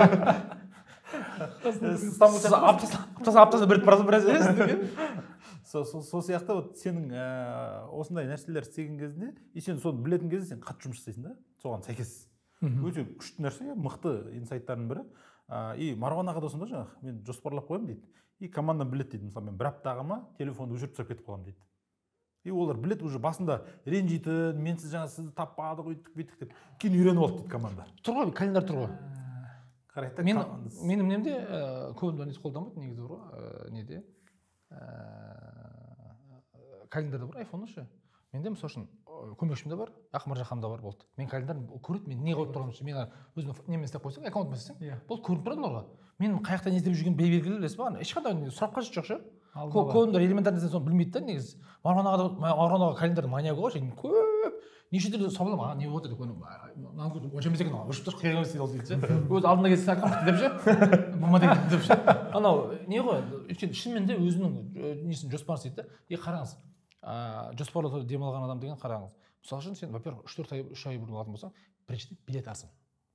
да. Аптасына аптасына бір рет біраз емес. Сол сияқты вот сенің осындай нәрселер істеген кезінде, и сен соны білетін кезде сен қатты жұмыс жасайсың да, соған сәйкес. Өте күшті нәрсе, мықты инсайттардың бірі. И Марғұлан аға да сонда жаңағы, мен жоспарлап қоямын дейді. И командам білет дейді, мысалы мен бір аптағыма телефонды өшіріп тастап кетіп қаламын дейді. И олар білет уже басында ренжитін, менсіз жаңа сізді таппадық, өйттік бүйттік деп, кейін үйреніп алды дейді команда. Тұр ғой, календар тұр ғой. Қарайды. Менің немде көбінде несі қолданбайды негізі бар ғой, неде календарда бар, айфон ұшы. Менде мысалы үшін көмекшімде бар, Ақмар Жақамда бар болды. Мен календарым көреді, мен не қойып тұрғанымды, мен өзім немен істеп қойсам, аккаунтыма істесем, болды көрініп тұрады оларға. Мен қай жақтан не іздеп жүргенім белгілі білесіз ба? Ешқандай сұрақ қажет жоқ ше. Көбінде элементарный нәрсені соны білмейді да негізі. Марғұлан аға календарда маньягі ғой, көп неше түрлі сауалам, аға не болып отыр деп, мынаны онша емес екен, өшіп тұршы қиған емес дейді ше. Өзі алдына келсе аккаунт деп ше. Болмады екен деп ше. Анау не ғой, өйткені шынымен де өзінің несін жоспарын істейді да. И қараңыз, жоспарлы түрде демалған адам деген қараңыз. Мысалы үшін сен, во-первых, үш төрт ай, үш ай бұрын алатын болсаң, біріншіден билет арзан.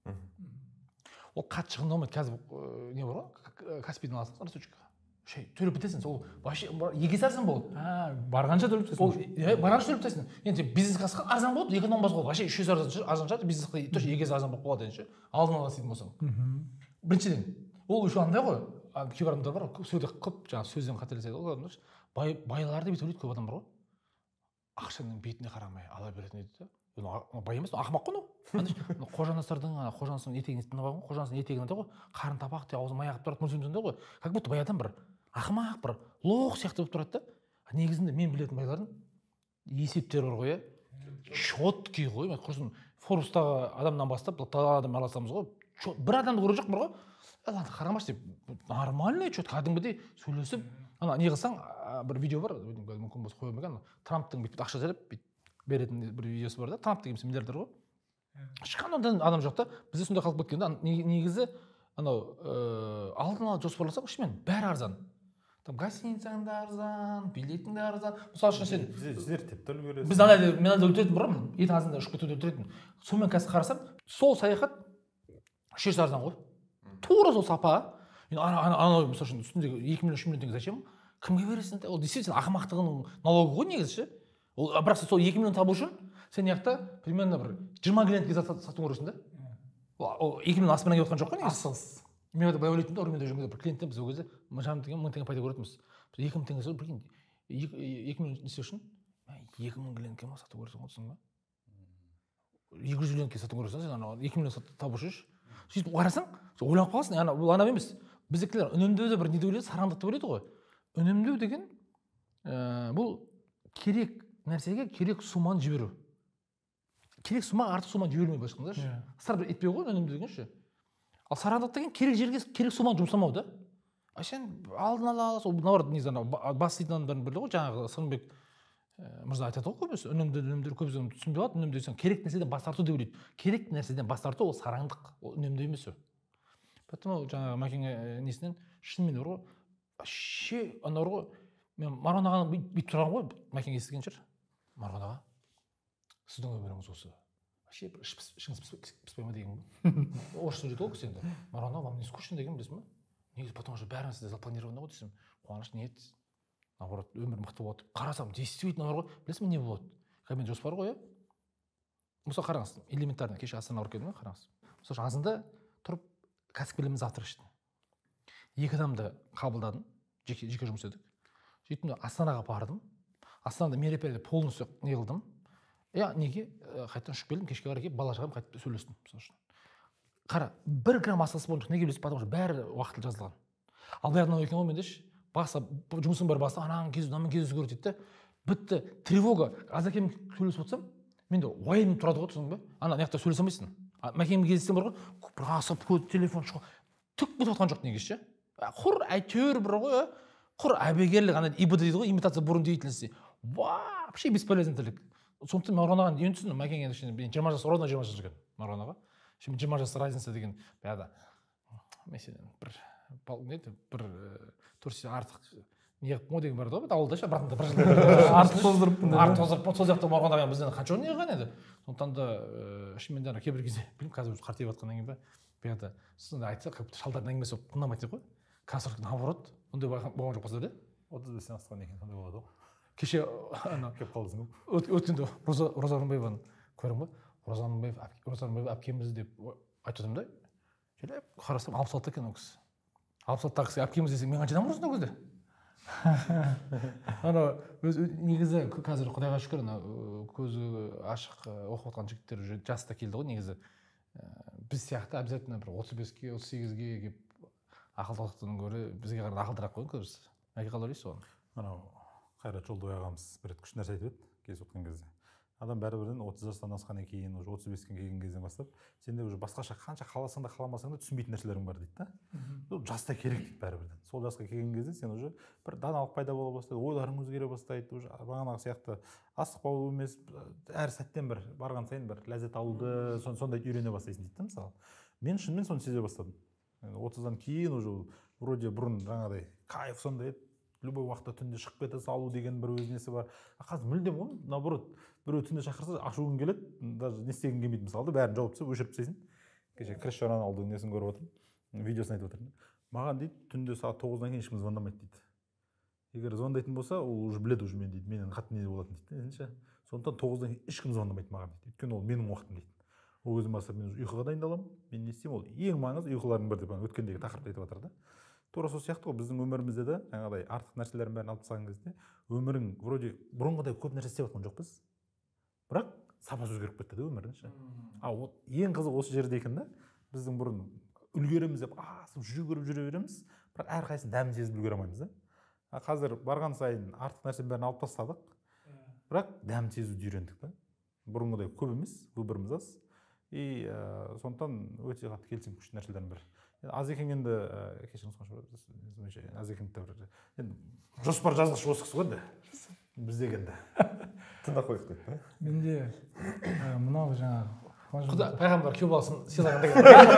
Ол қатты шығындалмайды. Қазір не бар ғой, Каспийден аласың, рассрочкаға. Үш ай төлеп бітесің, ол вообще егесі арзан болды. Барғанша төлеп тастайсың. Барғанша төлеп тастайсың. Енді бизнес классқа арзан болды, екіден басқа болды. Вообще үш есе арзан шығады, бизнес классқа точно егесі арзан болып қалады енді ше. Алдын ала істейтін болсаң. Біріншіден, ол еще андай ғой, кейбір адамдар бар ғой, сөзде көп жаңағы сөзден қателеседі ғой адамдар. Байларды бүйтіп ойлайды көп адам бар ғой. Ақшаның бетіне қарамай ала беретін еді да. Бай емес, ақымақ қой мынау. Қожанасырдың, қожанасының етегін естіп қалған ғой, қожанасының етегін ғой, қарын табақ деп аузы май ағып тұрады, мүлсімсінде ғой. Как будто бай адам бір ақымақ, бір лоқ сияқты болып тұрады да. Негізінде мен білетін байлардың есептері бар ғой, четкий ғой. Мен құрсын Форбстағы адамнан бастап, талай адам араласамыз ғой. Бір адамды көрген жоқпын ғой. Қарамашы деп, нормальный, четко кәдімгідей сөйлесіп, ана не қылсаң, бір видео бар, мүмкін болса қоя алмаған, Трамптың бүйтіп ақша төлеп беретін бір видеосы бар да, Трамп деген миллиардер ғой. Ешқандай адам жоқ та, бізде сондай қалып кеткен да, негізі анау алдын ала жоспарласақ, шынымен бәрі арзан. Гостиницаң да арзан, билетің де арзан. Мысалы үшін сен зерттеп те үлгересің. Біз анандай мен анда өлтіретін бұрын, ет азында ұшып кетуді өлтіретін. Сонымен қазір қарасам, сол саяхат үш есе арзан ғой. Тура сол сапа. Анау мысалы үшін үстіндегі екі миллион үш миллион теңге зачем? Кімге бересің? Ол действительно ақымақтығының налогы ғой негізі ше. Ол бірақ сол екі миллион табу үшін сен яқта примерно бір жиырма клиентке сатуың керексің да. Ол екі миллион аспаннан келіп отқан жоқ қой негізі. Мен былай ойлайтын да, үрмеде жүргенде бір клиенттен біз ол кезде жарым теңге мың теңге пайда көретінбіз. Біз екі мың теңге сол бір екі миллион несе үшін екі мың клиентке ма сату керексің ғой, түсіндің ба? екі жүз миллионға сатып көресің сен ана екі миллион табу үшін сөйтіп қарасаң ойланып қаласың ана бұл анау емес біздікілер үнемдеуді бір не деп ойлайды сараңдық деп ойлайды ғой үнемдеу деген бұл керек нәрсеге керек сумманы жіберу керек сумма артық сумманы жібермеу былайша айтқанда ысырап етпеу ғой үнемдеу деген ше ал сараңдық деген керек жерге керек сумманы жұмсамау да а сен алдын ала сол наоборот негізі анау бас істейтін адамдардың бірі ғой жаңағы сырымбек мырза айтады ғой көбісі үнемді үнемдер көбісі түсінбей қалады үнемдеу десең керек нәрседен бас тарту деп ойлайды керек нәрседен бас тарту ол сараңдық ол үнемдеу емес ол поэтому жаңағы мәкеңе несінен шынымен бар ғой вообще анау бар ғой мен марғұлан ағаны бүйтіп тұрған ғой мәкең естіген шығар марғұлан аға сіздің өміріңіз осы вообще ішіңіз піспей ма деген орысша сөйлейді ғой кісі енді марғұлан аға вам не скучно деген білесің ба негізі потому что бәріміз сізде запланировано ғой десем қуаныш ниет наоборот өмір мықты болады қарасам действительно бар ғой білесің бе не болады қазір менде жоспар ғой иә мысалы қараңыз элементарно кеше астанаға барып келдім ғой қараңыз мысалы жазында тұрып кәсіпкерлермен завтрак іштім екі адамды қабылдадым жеке жеке жұмыс едік сөйтіп астанаға бардым астанада мероприятие полностью не қылдым иә неге қайтадан ұшып келдім кешке қарай келіп бала шағам қайтып сөйлестім мысалы үшін қара бір грамм асығыс болған жоқ неге білесіз потому что бәрі уақытылы жазылған ал бұл жағынан екен ғой менде ше баса жұмысым бар баста ананың кезу мынамен кездесу керек дейді да бітті тревога азакеммен сөйлесіп отырсам менде уайым тұрады ғой түсіндің бе ана мына жақта сөйлесе алмайсың мәкеңмен кездессем бар ғой бір асып телефон шығып түк кетіп жатқан жоқ неге ше құр әйтеуір бір ғой құр әбігерлік ана иб дейді ғой имитация бурной деятельности вообще бесполезный тірлік сондықтан марғұлан ағаны енді түсіндім мәкең енді жиырма жас ровно жиырма жас екен марғұлан аға жиырма жас разница деген баяғыда мәселен бір не еді бір төрт артық не қылып ма деген бар еді ғой ауылда ше братында бір жыл артық тоздырыппын артық тоздырыппын сол жақта марғұлан ағамен бізден қанша не қылған еді сондықтан да шынымен де кейбір кезде білмеймін қазір қартайып жатқаннан кейін ба баяғыда сіз айтса шалдардың әңгімесі болып ұнамайды деп қой қазір наоборот ондай болған жоқ болса да отыз бестен асқан екен сондай болады ғой кеше ана келіп қалдыңыз ғой өткенде роза роза рымбаеваны көрдім ғой роза рымбаев роза рымбаева әпкеміз деп айтып жатырмын да келіп қарасам алпыс алтыда екен ол кісі алпыс алтыдағы кісіге әпкеміз десең мен қаншадан болсын ол кезде ана негізі қазір құдайға шүкір ана көзі ашық оқып жатқан жігіттер уже жаста келді ғой негізі біз сияқты обязательно бір отыз беске отыз сегізге келіп ақылдылықтан гөрі бізге қарағанда ақылдырақ қой көбісі мәке қалай ойлайсыз оған анау қайрат жолдыбай ағамыз бір рет күшті нәрсе айтып еді кездесіп отырған кезде адам бәрібірден отыз жастан асқаннан кейін уже отыз беске келген кезден бастап сенде уже басқаша қанша қаласаң да қаламасаң да түсінбейтін нәрселерің бар дейді да жаста керек дейді бәрібірден сол жасқа келген кезде сен уже бір даналық пайда бола бастайды ойларың өзгере бастайды уже бағанағы сияқты асықпау емес әр сәттен бір барған сайын бір ләззат алуды сондайды үйрене бастайсың дейді да мысалы мен шынымен соны сезе бастадым отыздан кейін уже вроде бұрын жаңағыдай кайф сондай еді любой уақытта түнде шығып кете салу деген бір өз несі бар қазір мүлдем ғой наоборот біреу түнде шақырса ашуың келеді даже не істегің келмейді мысалы бәрін жауып тастап өшіріп тастайсың кеше Криштиану Роналдудың несін көріп отырмын видеосын айтып отырмын маған дейді түнде сағат тоғыздан кейін ешкім звондамайды дейді егер звондайтын болса ол уже біледі уже мен дейді менен қатты не болатынын дейді ше сондықтан тоғыздан кейін ешкім звондамайды маған дейді өйткені ол менің уақытым дейді ол кезден бастап мен ұйқыға дайындаламын мен не істеймін ол ең маңызды ұйқылардың бірі деп өткендегі тақырыпты айтып жатыр да тура сол сияқты ғой біздің өмірімізде де жаңағыдай артық нәрселердің бәрін алып тастаған кезде өмірің вроде бұрынғыдай көп нәрсе істеп жатқан жоқпыз бірақ сапасы өзгеріп кетті да өмірдің ше ал ең қызығы осы жерде екен да біздің бұрын үлгереміз деп асып жүгіріп жүре береміз бірақ әрқайсысын дәмін сезіп үлгере алмаймыз да қазір барған сайын артық нәрсенің бәрін алып тастадық бірақ дәмін сезуді үйрендік та бұрынғыдай көп емес выборымыз аз и сондықтан өте қатты келісемін күшті нәрселердің бірі Азекең енді кешіріңіз Азекең де бір енді жоспар жазғыш осы кісі ғой енді біздегі енді тыңдап қойып кетті менде мынау жаңағы құда пайғамбар күйеу баласын сыйлаған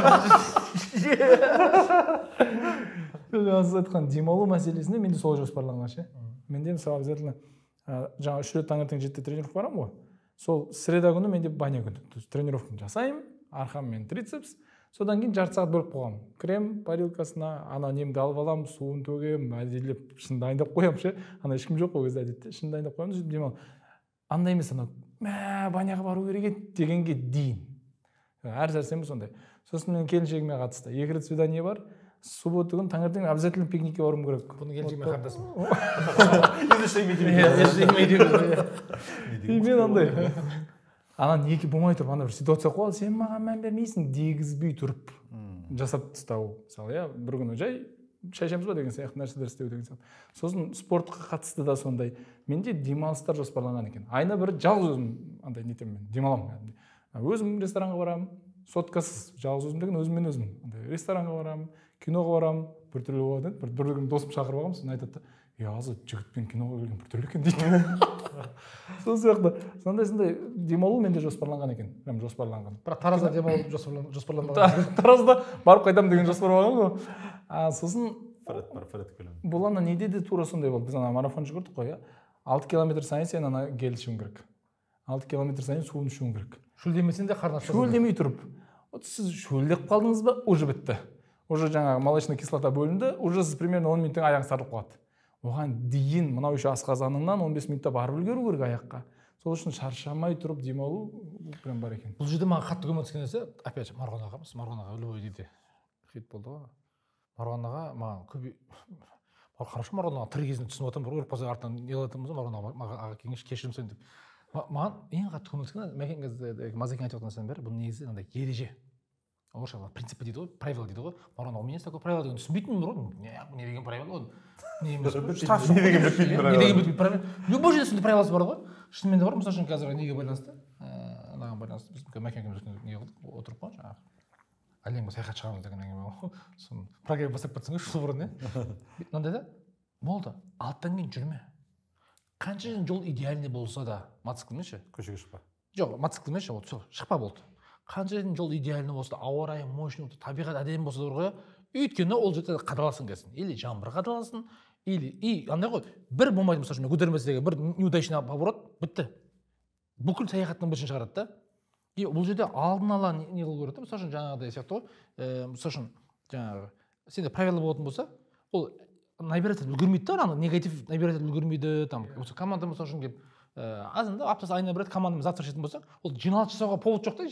деген сіз айтқан демалу мәселесінде менде солай жоспарланған ше менде мысалы обязательно жаңа үш рет таңертең жетіде тренировка барамын ғой сол среда күні менде баня күні тренировканы жасаймын арқам мен трицепс содан кейін жарты сағат бөліп қоямын крем парилкасына ана немді алып аламын суын төгемін әдейілеп шын дайындап қоямын ше ана ешкім жоқ ол кезде әдетте шын дайындап қоямын сөйтіп демалып андай емес анау мә баняға бару керек еді дегенге дейін әр сәрсенбі сондай сосын менің келіншегіме қатысты екі рет свидание бар суббота күні таңертең обязательно пикникке баруым керек бұның келіншегімен қарындасым и мен андай анан эки болмай туруп анда бир ситуация кылып сен мага мән бермейсиң дегизбей туруп жасап тастау мисалы иә бір күні жай шай ішеміз ба деген сияқты нәрселер істеу деген сияқты. Сосын спортқа қатысты да сондай менде демалыстар жоспарланған екен. Айына бір жалғыз өзім андай нетемін мен демаламын. Өзім ресторанға барамын, соткасыз жалғыз өзім деген өзіммен өзім андай ресторанға барамын, киноға барамын, біртүрлі болады. Бір бір күні досым шақырып алғам, сосын айтады да я азы жігітпен киноға келген біртүрлі екен дейді. Сол сияқты сондай сондай демалу менде жоспарланған екен. Прям жоспарланған. Бірақ Таразда демалу жоспарланбаған. Таразда барып қайтамын деген жоспар болған ғой. А сосын Фред бар, Фред келем. бұл ана неде де тура сондай болды. Біз ана марафон жүгірдік қой, иә. алты километр сайын сен ана гель ішуің керек. алты километр сайын суын ішуің керек. Шөлдемесең де қарны ашады. Шөлдемей тұрып. Вот сіз шөлдеп қалдыңыз ба, уже бітті. Уже жаңағы молочная кислота бөлінді, уже сіз примерно он минуттен аяғың сарылып қалады. Оған дейін мынау еще асқазаныңнан он бес минутта барып үлгеру керек аяққа. Сол үшін шаршамай тұрып демалу прям бар екен. Бұл жерде маған қатты көмектескен нәрсе, опять же, Марғұн ағамыз, Марғұн аға любой дейді. Хит болды ғой. Марғұн аға маған көп хорошо Марғұн аға тірі кезінде түсініп отырмын, бір ұрып қалса артынан не қылатынбыз, Марғұн аға кеңес кешірім сұрайын деп. Маған ең қатты көмектескен Мәкен кезде Мазекең айтып отырған нәрседен бері бұл негізі андай ереже. Орысша принципі дейді ғой, правила дейді ғой. Марғұн аға мен не такое правила деген түсінбейтінмін ғой. Не деген правила ғой? Не деген бітпейтін правила? Не деген бітпейтін правила? Любой жерде сондай правиласы бар ғой. Шынымен де бар. Мысалы үшін қазір неге байланысты? Анаған байланысты біз Мәкен екеуміз не қылдық, отырып қалған жаңағы. Әлемге саяхат шығамыз деген әңгіме ғой. Соны программа бастап кетсең ғой, жыл бұрын, иә. Мынандай да болды. Алттан кейін жүрме. Қанша жол идеальный болса да, мотоциклмен ше? Көшеге шықпа. Жоқ, мотоциклмен ше, вот шықпа болды. Қанша жол идеальный болса да, ауа райы мощный, табиғат әдемі болса да ғой, өйткені ол жерде қадаласың келсін. Или жаңбыр қадаласын, или и андай ғой, бір болмайды мысалы үшін көтермесіге бір неудачный поворот, бітті. Бүкіл саяхаттың біршін шығарады да. И бұл жерде алдын ала не қылу керек та, мысалы үшін жаңағыдай сияқты ғой, мысалы үшін жаңағы сенде правила болатын болса, ол набирать етіп үлгермейді да, ана негатив набирать етіп үлгермейді, там команда мысалы үшін келіп азында аптасы айына бір рет командамен завтра ішетін болса, ол жиналыс жасауға повод жоқ та,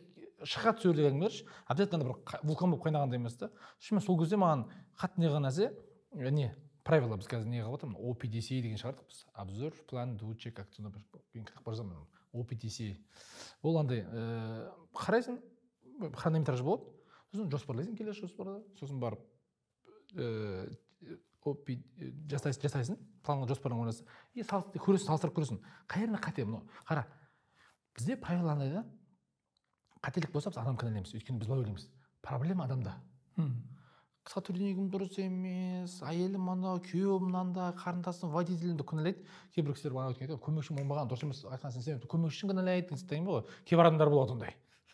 шығады сол жерде кәдімгілер, обязательно бір вулкан болып қайнағандай емес та. Шынымен сол кезде маған қатты не қылған нәрсе, не правила біз қазір не қылып отырмыз, о пи ди си деген шығардық біз, обзор, план, дуче, как сонда бір кітап бар жазамын, о пи ди си. Ол андай қарайсың, хронометраж болады, сосын жоспарлайсың келесі жоспарда, сосын барып жасайсың, планға жоспарың орнайсың, и көресің, салыстырып көресің, қай жерінде қате, қара, бізде правила андай да, қателік болса біз адам кінәлаймыз, өйткені біз былай ойлаймыз, проблема адамда. Қысқа турнигім дұрыс емес, әйелім анау, күйеуім мынандай, қарындасым, водителімді кінәлайды. Кейбір кісілер бана өткен айтады, көмекшім болмаған, дұрыс емес айтқан сен сен көмекшін кінәлайды деген ғой. Кейбір адамдар болады ондай.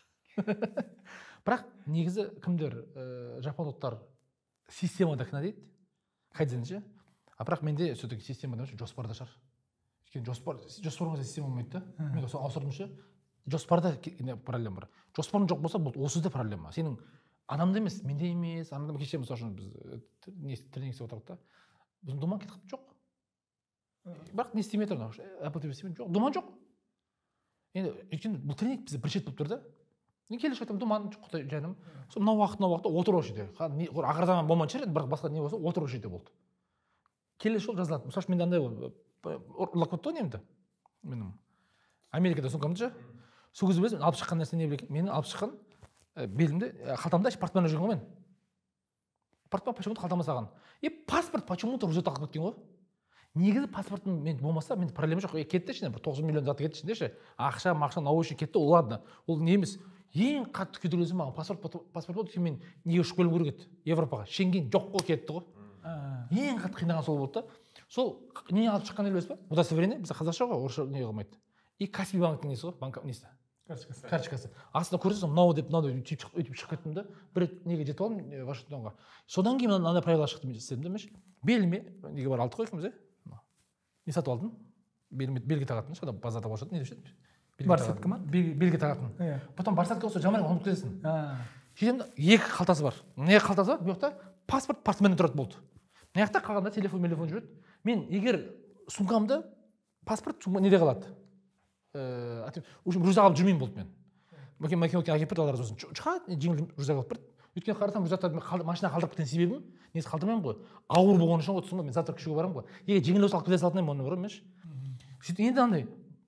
Бірақ негізі кімдер жапондықтар системада кінәлайды, қайден ше? А бірақ менде все-таки системада жоспарда шығар. Өйткені жоспар жоспар болмаса система болмайды да. Мен осы ауыстырдым ше. Жоспарда проблема бар. Жоспарың жоқ болса, бұл осы да проблема. Сенің адамда емес, менде емес, анада кеше мысалы үшін біз не тренинг істеп отырдық та. Біздің думан кетіп қалыпты жоқ. Бірақ не істемей тұр, Apple ти ви істемей жоқ, думан жоқ. Енді өйткені бұл тренинг бізде бір шет болып тұр да. Мен келе жатырмын, думан құдай жаным. Сол мынау уақыт, мынау уақытта отыру жерде. Ақырзаман болмайтын шығар, бірақ басқа не болса отыру жерде болды. Келесі жол жазылады. Мысалы үшін менде андай ұрлап кетті ғой немді. Менің Америкада сумкамды ше. Сол кезде білесің, алып шыққан нәрсе не білекен? Мені алып шыққан белімде, қалтамда портмонна жүрген ғой мен. Портмон почему-то қалтама салған. И паспорт почему-то уже тағып кеткен ғой. Негізі паспортым мен болмаса, менде проблема жоқ. Е, кетті ішіне, бір тоғыз миллион заты кетті ішінде ше. Ақша, мақша, наушник кетті, ол ладно. Ол не емес. Ең қатты күйдіргенсі маған паспорт паспорт болды, мен неге ұшып келуім керек еді? Европаға. Шенген жоқ қой кетті ғой. Ең қатты қинаған сол болды да. Сол не алып шыққан ел ба? Удостоверение, бізде қазақша ғой, орысша не қылмайды. И Каспий банктың несі ғой, банк несі. Карточкасы. Карточкасы. Астында көрсеңіз, мынау деп, мынау деп өйтіп шығып кеттім да. Бір неге жетіп алдым Вашингтонға. Содан кейін мынандай правила шықты, мен істедім демеш. Беліме, неге бар алды ғой екеуміз, е? Не сатып алдым? Беліме белгі тағатын, шада базарда болса, не деуші? Барсетка ма? Белгі тағатын. Потом барсетка болса жаман ұмытып кетесің. Жетемін, екі қалтасы бар. Не қалтасы бар? Bu жақта паспорт портмонен тұрады болды. Мына жақта қалғанда телефон, телефон жүреді. Мен егер сумкамды паспорт неде қалады? Уже рюкзак алып жүрмеймін болды мен. Мәкен мәкен өткен әкеп берді алар сосын. Шығады, жеңіл рюкзак алып берді. Өйткені қарасам рюкзактарды мен машина қалдырып кеткен себебім, несі қалдырмаймын ғой. Ауыр болған үшін ғой, түсің ғой, мен завтра күшіге барамын ғой. Егер жеңіл болса алып кете салатын едім оны, бұрын емес. Сөйтіп енді андай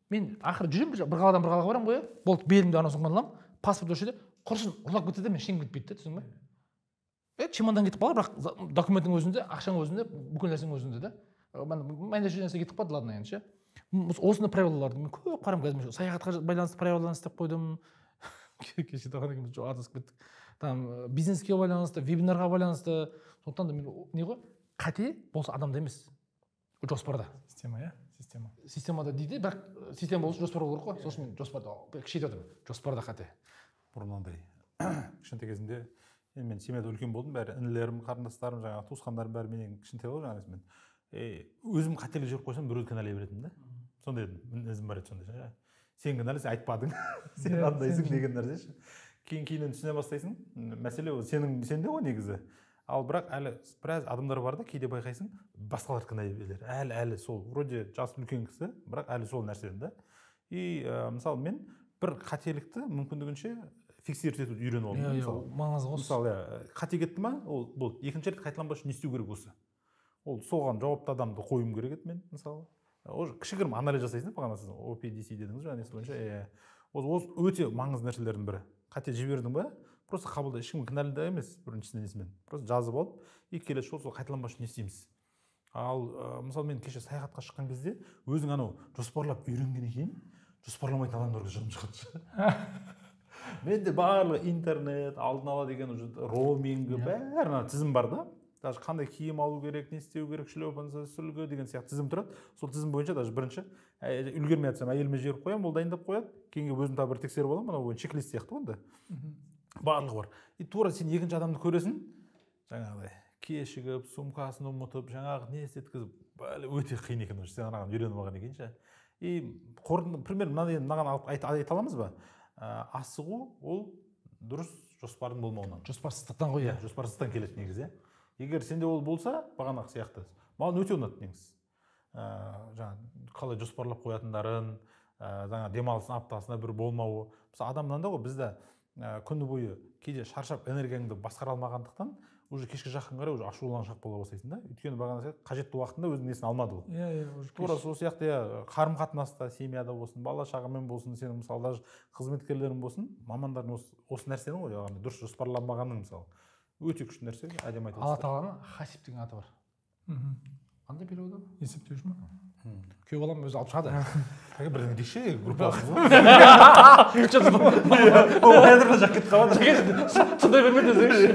мен ақыры жүремін бір қаладан бір қалаға барамын ғой, болды белімде ана соңған аламын, паспорт осы жерде, құрысын ұрлап кетеді, мен шен кетпейді да, түсіндің ба? Е, чемодан кетіп қалар, бірақ документтің өзінде, ақшаның өзінде, бүкіл нәрсенің өзінде да. Мен нәрсе кетіп қалды, ладно енді ше. Осындай правилаларды мен көп қарам қазір, саяхатқа байланысты правилаларды істеп қойдым. Кеше таған екеуміз жоқ адасып кеттік. Там бизнеске байланысты, вебинарға байланысты. Сондықтан да мен не ғой, қате болса адамда емес, жоспарда. Система, иә? Система. Системада дейді, бірақ система болса жоспар болу керек қой. Сосын мен жоспарда кішірейтіп отырмын. Жоспарда қате. Бұрын андай кішкентай кезімде енді мен семьяда үлкен болдым, бәрі інілерім, қарындастарым, жаңағы туысқандарым бәрі менен кішкентай ғой жаңағы мен. Өзім қателік жүріп қойсам біреуді кінәлай беретінмін да. Сондай мінезім бар еді сондай. Сен кінәлісің, айтпадың. Сен андайсың деген нәрсе ше. Кейін кейіннен түсіне бастайсың. Мәселе ол сенің сенде ғой негізі. Ал бірақ әлі біраз адамдар бар да, кейде байқайсың, басқалар кінәлай береді. Әлі әлі сол вроде жасы үлкен кісі, бірақ әлі сол нәрседен да. И мысалы мен бір қателікті мүмкіндігінше фиксировать етуді үйреніп алдым. Иә, маңызды ғой. Мысалы, қате кетті ма, ол болды. Екінші рет қайталанбас үшін не істеу керек осы? Ол соған жауапты адамды қоюым керек еді мен, мысалы. Ол кішігірім анализ жасайсың, бағана сіз о пи ди си дедіңіз жаңа несі бойынша. Ол өте маңызды нәрселердің бірі. Қате жібердің ба, просто қабылда, ешкім кінәлі де емес, біріншісі несімен. Просто жазып алып, и келесі жолы сол қайталанбас үшін не істейміз. Ал мысалы мен кеше саяхатқа шыққан кезде өзің анау жоспарлап үйренгеннен кейін жоспарламайтын адамдарға жыным шығады. Менде барлығы интернет, алдын ала деген роумингі, бәрі тізім бар да. Даже қандай киім алу керек, не істеу керек, шлепанса, сүлгі деген сияқты тізім тұрады. Сол тізім бойынша даже бірінші үлгермей жатсам, әйеліме жіберіп қоямын, ол дайындап қояды. Кейінгі өзім тағы бір тексеріп аламын, мына бойынша чек-лист сияқты ғой да. Барлығы бар. И тура сен екінші адамды көресің, жаңағыдай кешігіп, сумкасын ұмытып, жаңағы не істеткізіп, өте қиын екен уже сен анаған үйреніп алғаннан кейін ше. И қорытынды примерно мынаған алып айта аламыз ба? Асығу ол дұрыс жоспардың болмауынан. Жоспарсыздықтан ғой, иә, жоспарсыздықтан келеді негізі. Егер сенде ол болса, бағанағы сияқты. Маған өте ұнады негізі. Жаңа қалай жоспарлап қоятындарын, жаңа демалыстың аптасына бір болмауы. Мысалы адамнан да ғой бізде күні бойы кейде шаршап энергияңды басқара алмағандықтан уже кешке жақын қарай уже ашуланшақ бола бастайсың да. Өйткені бағана қажетті уақытында өзінің несін алмады ол. Иә, иә, уже. Тура сол сияқты қарым-қатынаста, семьяда болсын, бала шағамен болсын, сенің мысалы даже қызметкерлерің болсын, мамандардың осы нәрсенің ғой, яғни дұрыс жоспарланбағанның мысалы өте күшті нәрсе, әдемі айтып Алла тағаланың хасиб деген аты бар. Қандай переводы? Есептеуіш ма? Күйеу балам өзі алып шығады. Тәке бірден деші группаласыз ғой. Ол қайдырға жақ кетіп қалады. Сондай бермеді өзіңізші.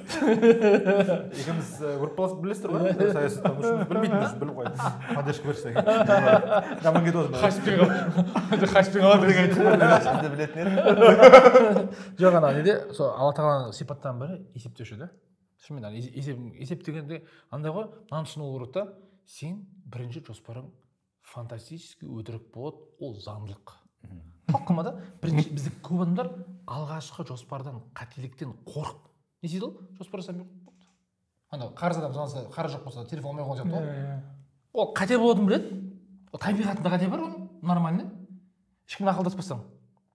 Екеуміз группаласып білесіздер ғой? Саясаттанушымыз білмейтінбіз, біліп қойды. Поддержка берші. Жаман кетіп отырмын. Хаспен хаспен алар деген айтты. Сізді білетін едім. Жоқ, ана неде, сол Алла тағаланың сипаттан бірі есептеуші да. Шынымен есеп дегенде андай ғой, мынаны түсіну керек та, сен бірінші жоспарың фантастически өтірік болады, ол заңдылық. Талқымада бірінші бізде көп адамдар алғашқы жоспардан, қателіктен қорқып. Не істейді ол? Жоспар жасамай болды. Ана қарыз адам звонса, қарыз жоқ болса, телефон алмай қойған сияқты ғой. Ол қате болатынын біледі. Ол табиғатында қате бар ғой, нормальный. Ешкіммен ақылдаспасаң.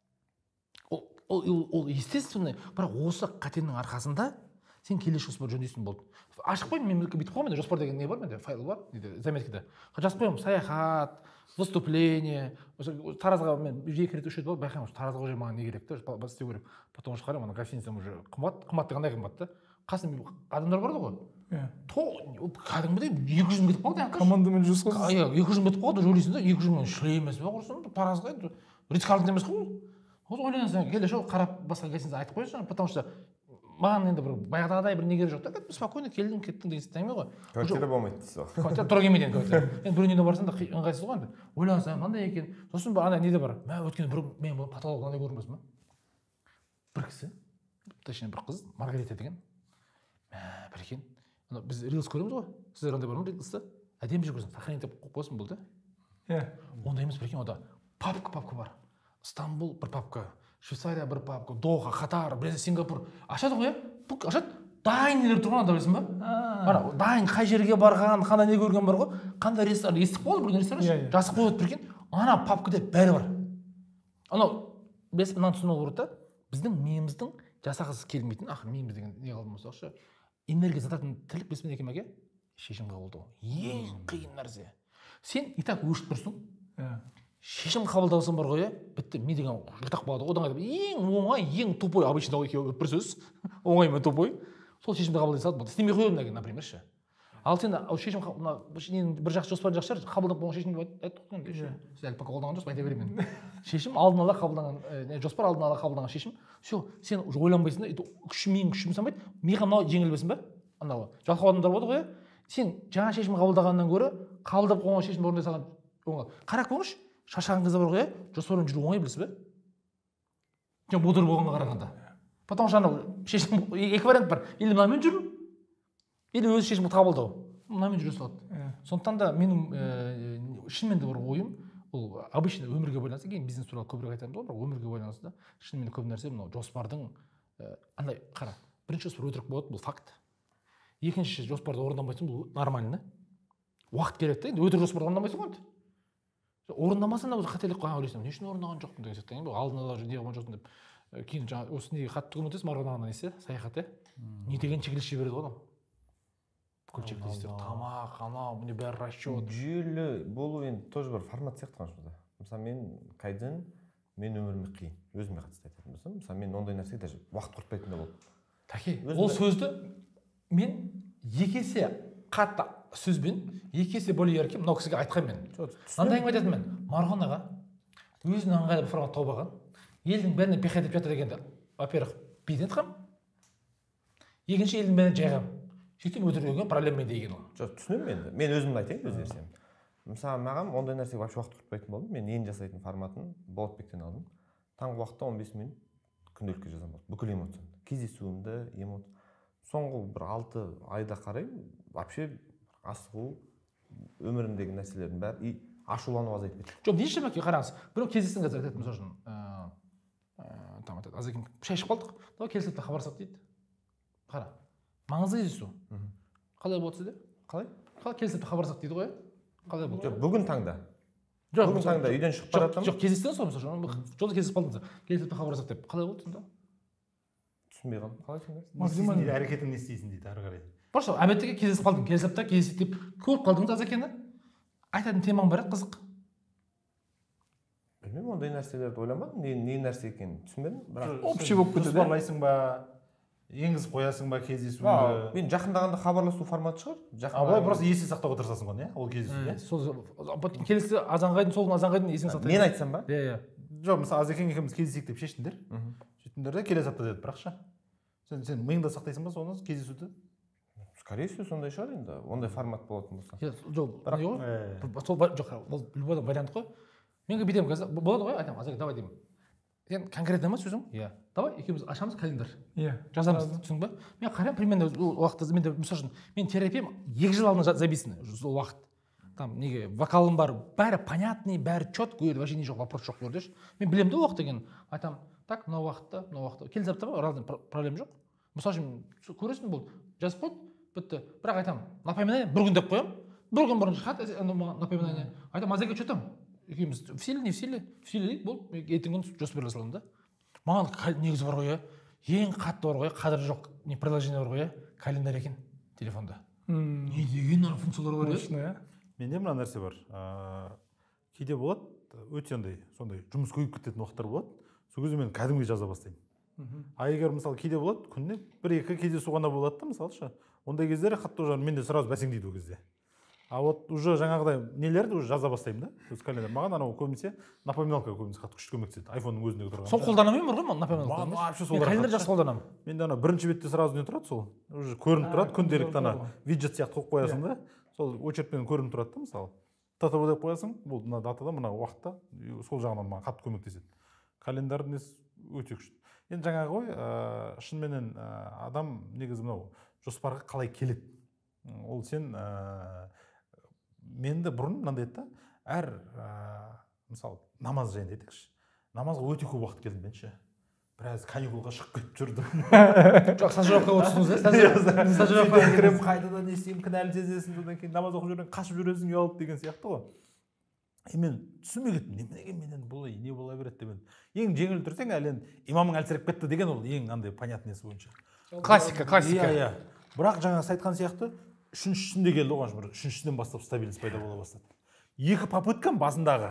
Ол ол естественно, бірақ осы қатенің арқасында сен келесі жоспар жөндейсің болды. Ашық қоймын, мен бүйтіп қоймын, жоспар деген не бар, менде файл бар, заметкада. Жазып қоямын, саяхат, выступление. Таразға мен екі рет үш рет болып байқаймын, Таразға уже маған не керек та, істеу керек. Потом уже қараймын, гостиницам уже қымбат, қымбат қандай қымбат та. Қасым адамдар бар ғой. Иә. Кәдімгідей екі жүз мың кетіп қалды. Командамен жүз қыз. Иә, екі жүз мың кетіп қалды, ойлайсың да, екі жүз мың шлей емес пе, құрсын, Таразға енді Ридс-Карлтон емес қой. Осы ойлансаң, келесі қарап басқа гостиница айтып қойсаң, потому что маған енді бір баяғыдай бір негері жоқ та, спокойно келдің, кеттің деген сияқты әңгіме ғой. Квартира болмайды дейсіз ғой. Квартира тұра келмейді енді квартира. Енді біреудің үйіне барсаң да ыңғайсыз ғой енді. Ойлансаң, мынандай екен. Сосын бір ана неде бар. Мә өткен бір мен потолок мынандай көрінбесін ба? Бір кісі, точнее бір қыз, Маргарита деген. Мә бір екен. Біз рилс көреміз ғой. Сіздер андай бар ма рилсты? Әдемі жер көрсең, сохранить етіп қойып қойсын болды. Иә. Ондай емес бір екен, ода папка папка бар. Стамбул бір папка. Швейцария бір папка, Доха, Катар, Сингапур. Ашады ғой, бұк ашады. Дайын нелер тұрған анда білесің ба? Ана, дайын қай жерге барған, қандай не көрген бар ғой? Қандай ресторан, естіп қойды бір ресторан, жазып қойды бір екен. Ана папкада бәрі бар. Анау, білесің, мынаны түсіну керек та, біздің миымыздың жасағысы келмейтін, ақыр миымыз деген не қалды болсақшы, энергия зататын тілік білесің екен мәке? Шешім қабылдау. Ең қиын нәрсе. Сен и так өшіп тұрсың. шешім қабылдаусың бар ғой, бітті. Мен деген жұтақ болады. Одан ең оңай, ең тупой обычно екеуі бір сөз. Оңай мен тупой. Сол шешімді қабылдай салады. Істемей қоямын деген, например, ше. Ал сен шешім бір жақсы жоспар жақсы шығар, қабылдап болған шешімді айттық енді. Сіз әлі пока қолданған жоқсыз, айта беремін мен. Шешім алдын ала қабылданған, жоспар алдын ала қабылданған шешім. Все, сен уже ойланбайсың да, күшім менің күшім санбайды. Миға мынау жеңілбесін ба? Анау жалқау адамдар болады ғой. Сен жаңа шешім қабылдағаннан гөрі қабылдап қойған шешімді орындай салған оңай. Қарап көріңізші, шаршаған кезде бар ғой, жоспармен жүру оңай, білесіз бе? Жаңа бодыр болғанға қарағанда. Потому что анау шешім екі вариант бар. Или мынамен жүру, или өз шешімді қабылдау. Мынамен жүре салады. Сондықтан да менің шынымен де бар ойым, ол обычно өмірге байланысты, кейін бизнес туралы көбірек айтамыз ғой, бірақ өмірге байланысты шынымен көп нәрсе мынау жоспардың андай қара. Бірінші жоспар өтірік болады, бұл факт. Екінші жоспарды орындамайсың, бұл нормально. Уақыт керек та, енді өтірік жоспарды орындамайсың ғой. Орындамасаң да өзі қателік қойған ойлайсың. Не үшін орындаған жоқпын деген сияқты. Енді алдын ала не қойған жоқпын деп. Кейін жаңа осы неге қатты көмектесіп марғанаған несі, саяхат, не деген чек-лист жібереді ғой адам. Бүкіл чек-листтер, тамақ, анау, міне бәрі расчет. Жүйелі болу енді тоже бір формат сияқты қаншада. Мысалы мен кайдзен, мен өміріме қиын, өзіме қатысты айтатын болсам, мысалы мен ондай нәрсеге даже уақыт құртпайтын да болдым. Тәке, ол сөзді мен екі есе қатты сөзбен, екі есе более еркем, мынау кісіге айтқан мен. Мынандай әңгіме айтатын мен, Марғұн аға өзінің ыңғайлы бір формат тауып алған, елдің бәріне пиха етіп жатыр дегенде, во-первых, бейден айтқам, екінші елдің бәріне жайғам. Сөйтіп өтірген проблема деген ол. Жоқ, түсінемін енді. Мен өзімді айтайын, өз ерсем. Мысалы, маған ондай нәрсеге вообще уақыт құртпайтын болдым. Мен ең жасайтын форматын Болатбектен алдым. Таңғы уақытта он бес минут күнделікке жазам болды. Бүкіл эмоцияны. Кездесуімді, эмоция. Соңғы бір алты айда қараймын, вообще асығу, өмірімдегі нәрселердің бәрі и ашулану азайып кетті. Жоқ, не ішемек қараңыз. Біреу кездескен қазір айтады, мысалы үшін, там айтады, азекең шай ішіп қалдық, давай келісіп хабарсақ дейді. Қара. Маңызды кездесу. Қалай болады сізде? Қалай? Қалай келісіп хабарсақ дейді ғой? Қалай болды? Жоқ, бүгін таңда. Жоқ, бүгін таңда үйден шығып бара жатырмын. Жоқ, кездестіңіз ғой, мысалы, жолда кездесіп қалдыңыз. Келісіп хабарсақ деп. Қалай болды сонда? Түсінбей қалдым. Қалай сонда? Не істейсің дейді, әрекетің не істейсің дейді ары қарай. Просто әбеттеге кездесіп қалдың, келісіп та кездесіп деп көріп қалдыңыз Азекені. Айтатын темаң бар еді, қызық. Білмеймін, ондай нәрселерді ойламадым. Не не нәрсе екенін түсінбедім. Бірақ общий болып кетеді. Жоспарлайсың ба? Енгізіп қоясың ба кездесуді? Мен жақындағанда хабарласу форматы шығар. А былай просто есте сақтауға тырысасың ғой, иә? Ол кездесуде. Сол келесі азанғайдың сол күні азанғайдың есіңе сақтайды. Мен айтсам ба? Иә, иә. Жоқ, мысалы Азекең екеуміз кездесейік деп шештіңдер. Сөйттіңдер де келесі апта деді, бірақ ша. Сен сен миыңда сақтайсың ба соны кездесуді? Скорее всего, сондай шығар енді. Ондай формат болатын болса. Жоқ, жоқ. Сол жоқ, ол любой вариант қой. Мен бүйтемін қазір. Болады ғой, айтамын, Азеке, давай деймін. Сен конкретно ма сөзің? Иә. Давай екеуміз ашамыз календар. Иә. Жазамыз, түсің ба? Мен қараймын, примерно уақытта мен де мысалы үшін мен терапиям екі жыл алдын записаны, сол уақыт. Там неге вокалым бар, бәрі понятный, бәрі четко, вообще не жоқ, вопрос жоқ көрдеш. Мен білемін де уақыт деген. Айтамын, так, мына уақытта, мына уақытта. Келесі апта ба, разный проблема жоқ. Мысалы үшін көресің бұл жазып қойды, бітті. Бірақ айтамын, напоминание бір күн деп қоямын. Бір күн бұрын шығады напоминание. Айтамын, Азеке, что там? Екеуміз в силе, не в силе, в силе дейді, бұл ертең күн жоспарлай саламын да. Маған негізі бар ғой, ең қатты бар ғой, қадірі жоқ не приложение бар ғой, календарь екен телефонда. Не деген ана функциялар бар иә? Менде мына нәрсе бар. Кейде болады, өте андай, сондай жұмыс көйіп кететін уақыттар болады. Сол кезде мен кәдімгі жаза бастаймын. А егер мысалы кейде болады, күніне бір екі кездесу ғана болады да, мысалшы. Ондай кездері қатты уже менде сразу бәсеңдейді ол кезде. А вот уже жаңағыдай нелерді уже жаза бастаймын да, өз календар. Маған анау көбінесе напоминалка көбінесе қатты күшті көмектеседі. айфонның өзіндегі тұрған. Сол қолданамын бар ғой, напоминалка. Мен календар жақсы қолданамын. Менде ана бірінші бетте сразу не тұрады сол. Уже көрініп тұрады, күнделікті ана виджет сияқты қойып қоясың да. Сол очеркпен көрініп тұрады да, мысалы. ТТВ деп қоясың, бұл мына датада, мына уақытта, сол жағынан маған қатты көмектеседі. Календар несі өте күшті. Енді жаңағы ғой, шынымен адам негізі мынау жоспарға қалай келеді. Ол сен менде бұрын мынандай еді да, әр мысалы намаз жайында айтайықшы. Намазға өте көп уақыт келдім мен ше. Біраз каникулға шығып кетіп жүрдім. Жоқ, стажировка отырсыңыз иә? Стажировка кірем, қайтадан не істеймін, кінәлі сезесің, содан кейін намаз оқып жүрген, қашып жүресің, ұялып деген сияқты ғой. И мен түсінбей кеттім, неменеге менен бұлай, не бола береді деп. Ең жеңіл тұрсаң, әлі имамың әлсіреп кетті деген ол ең андай понятнесі бойынша. Классика, классика. Иә, иә. Бірақ жаңа айтқан сияқты үшіншісінде келді оған, үшіншісінен бастап стабильность пайда бола бастады. Екі попыткам басындағы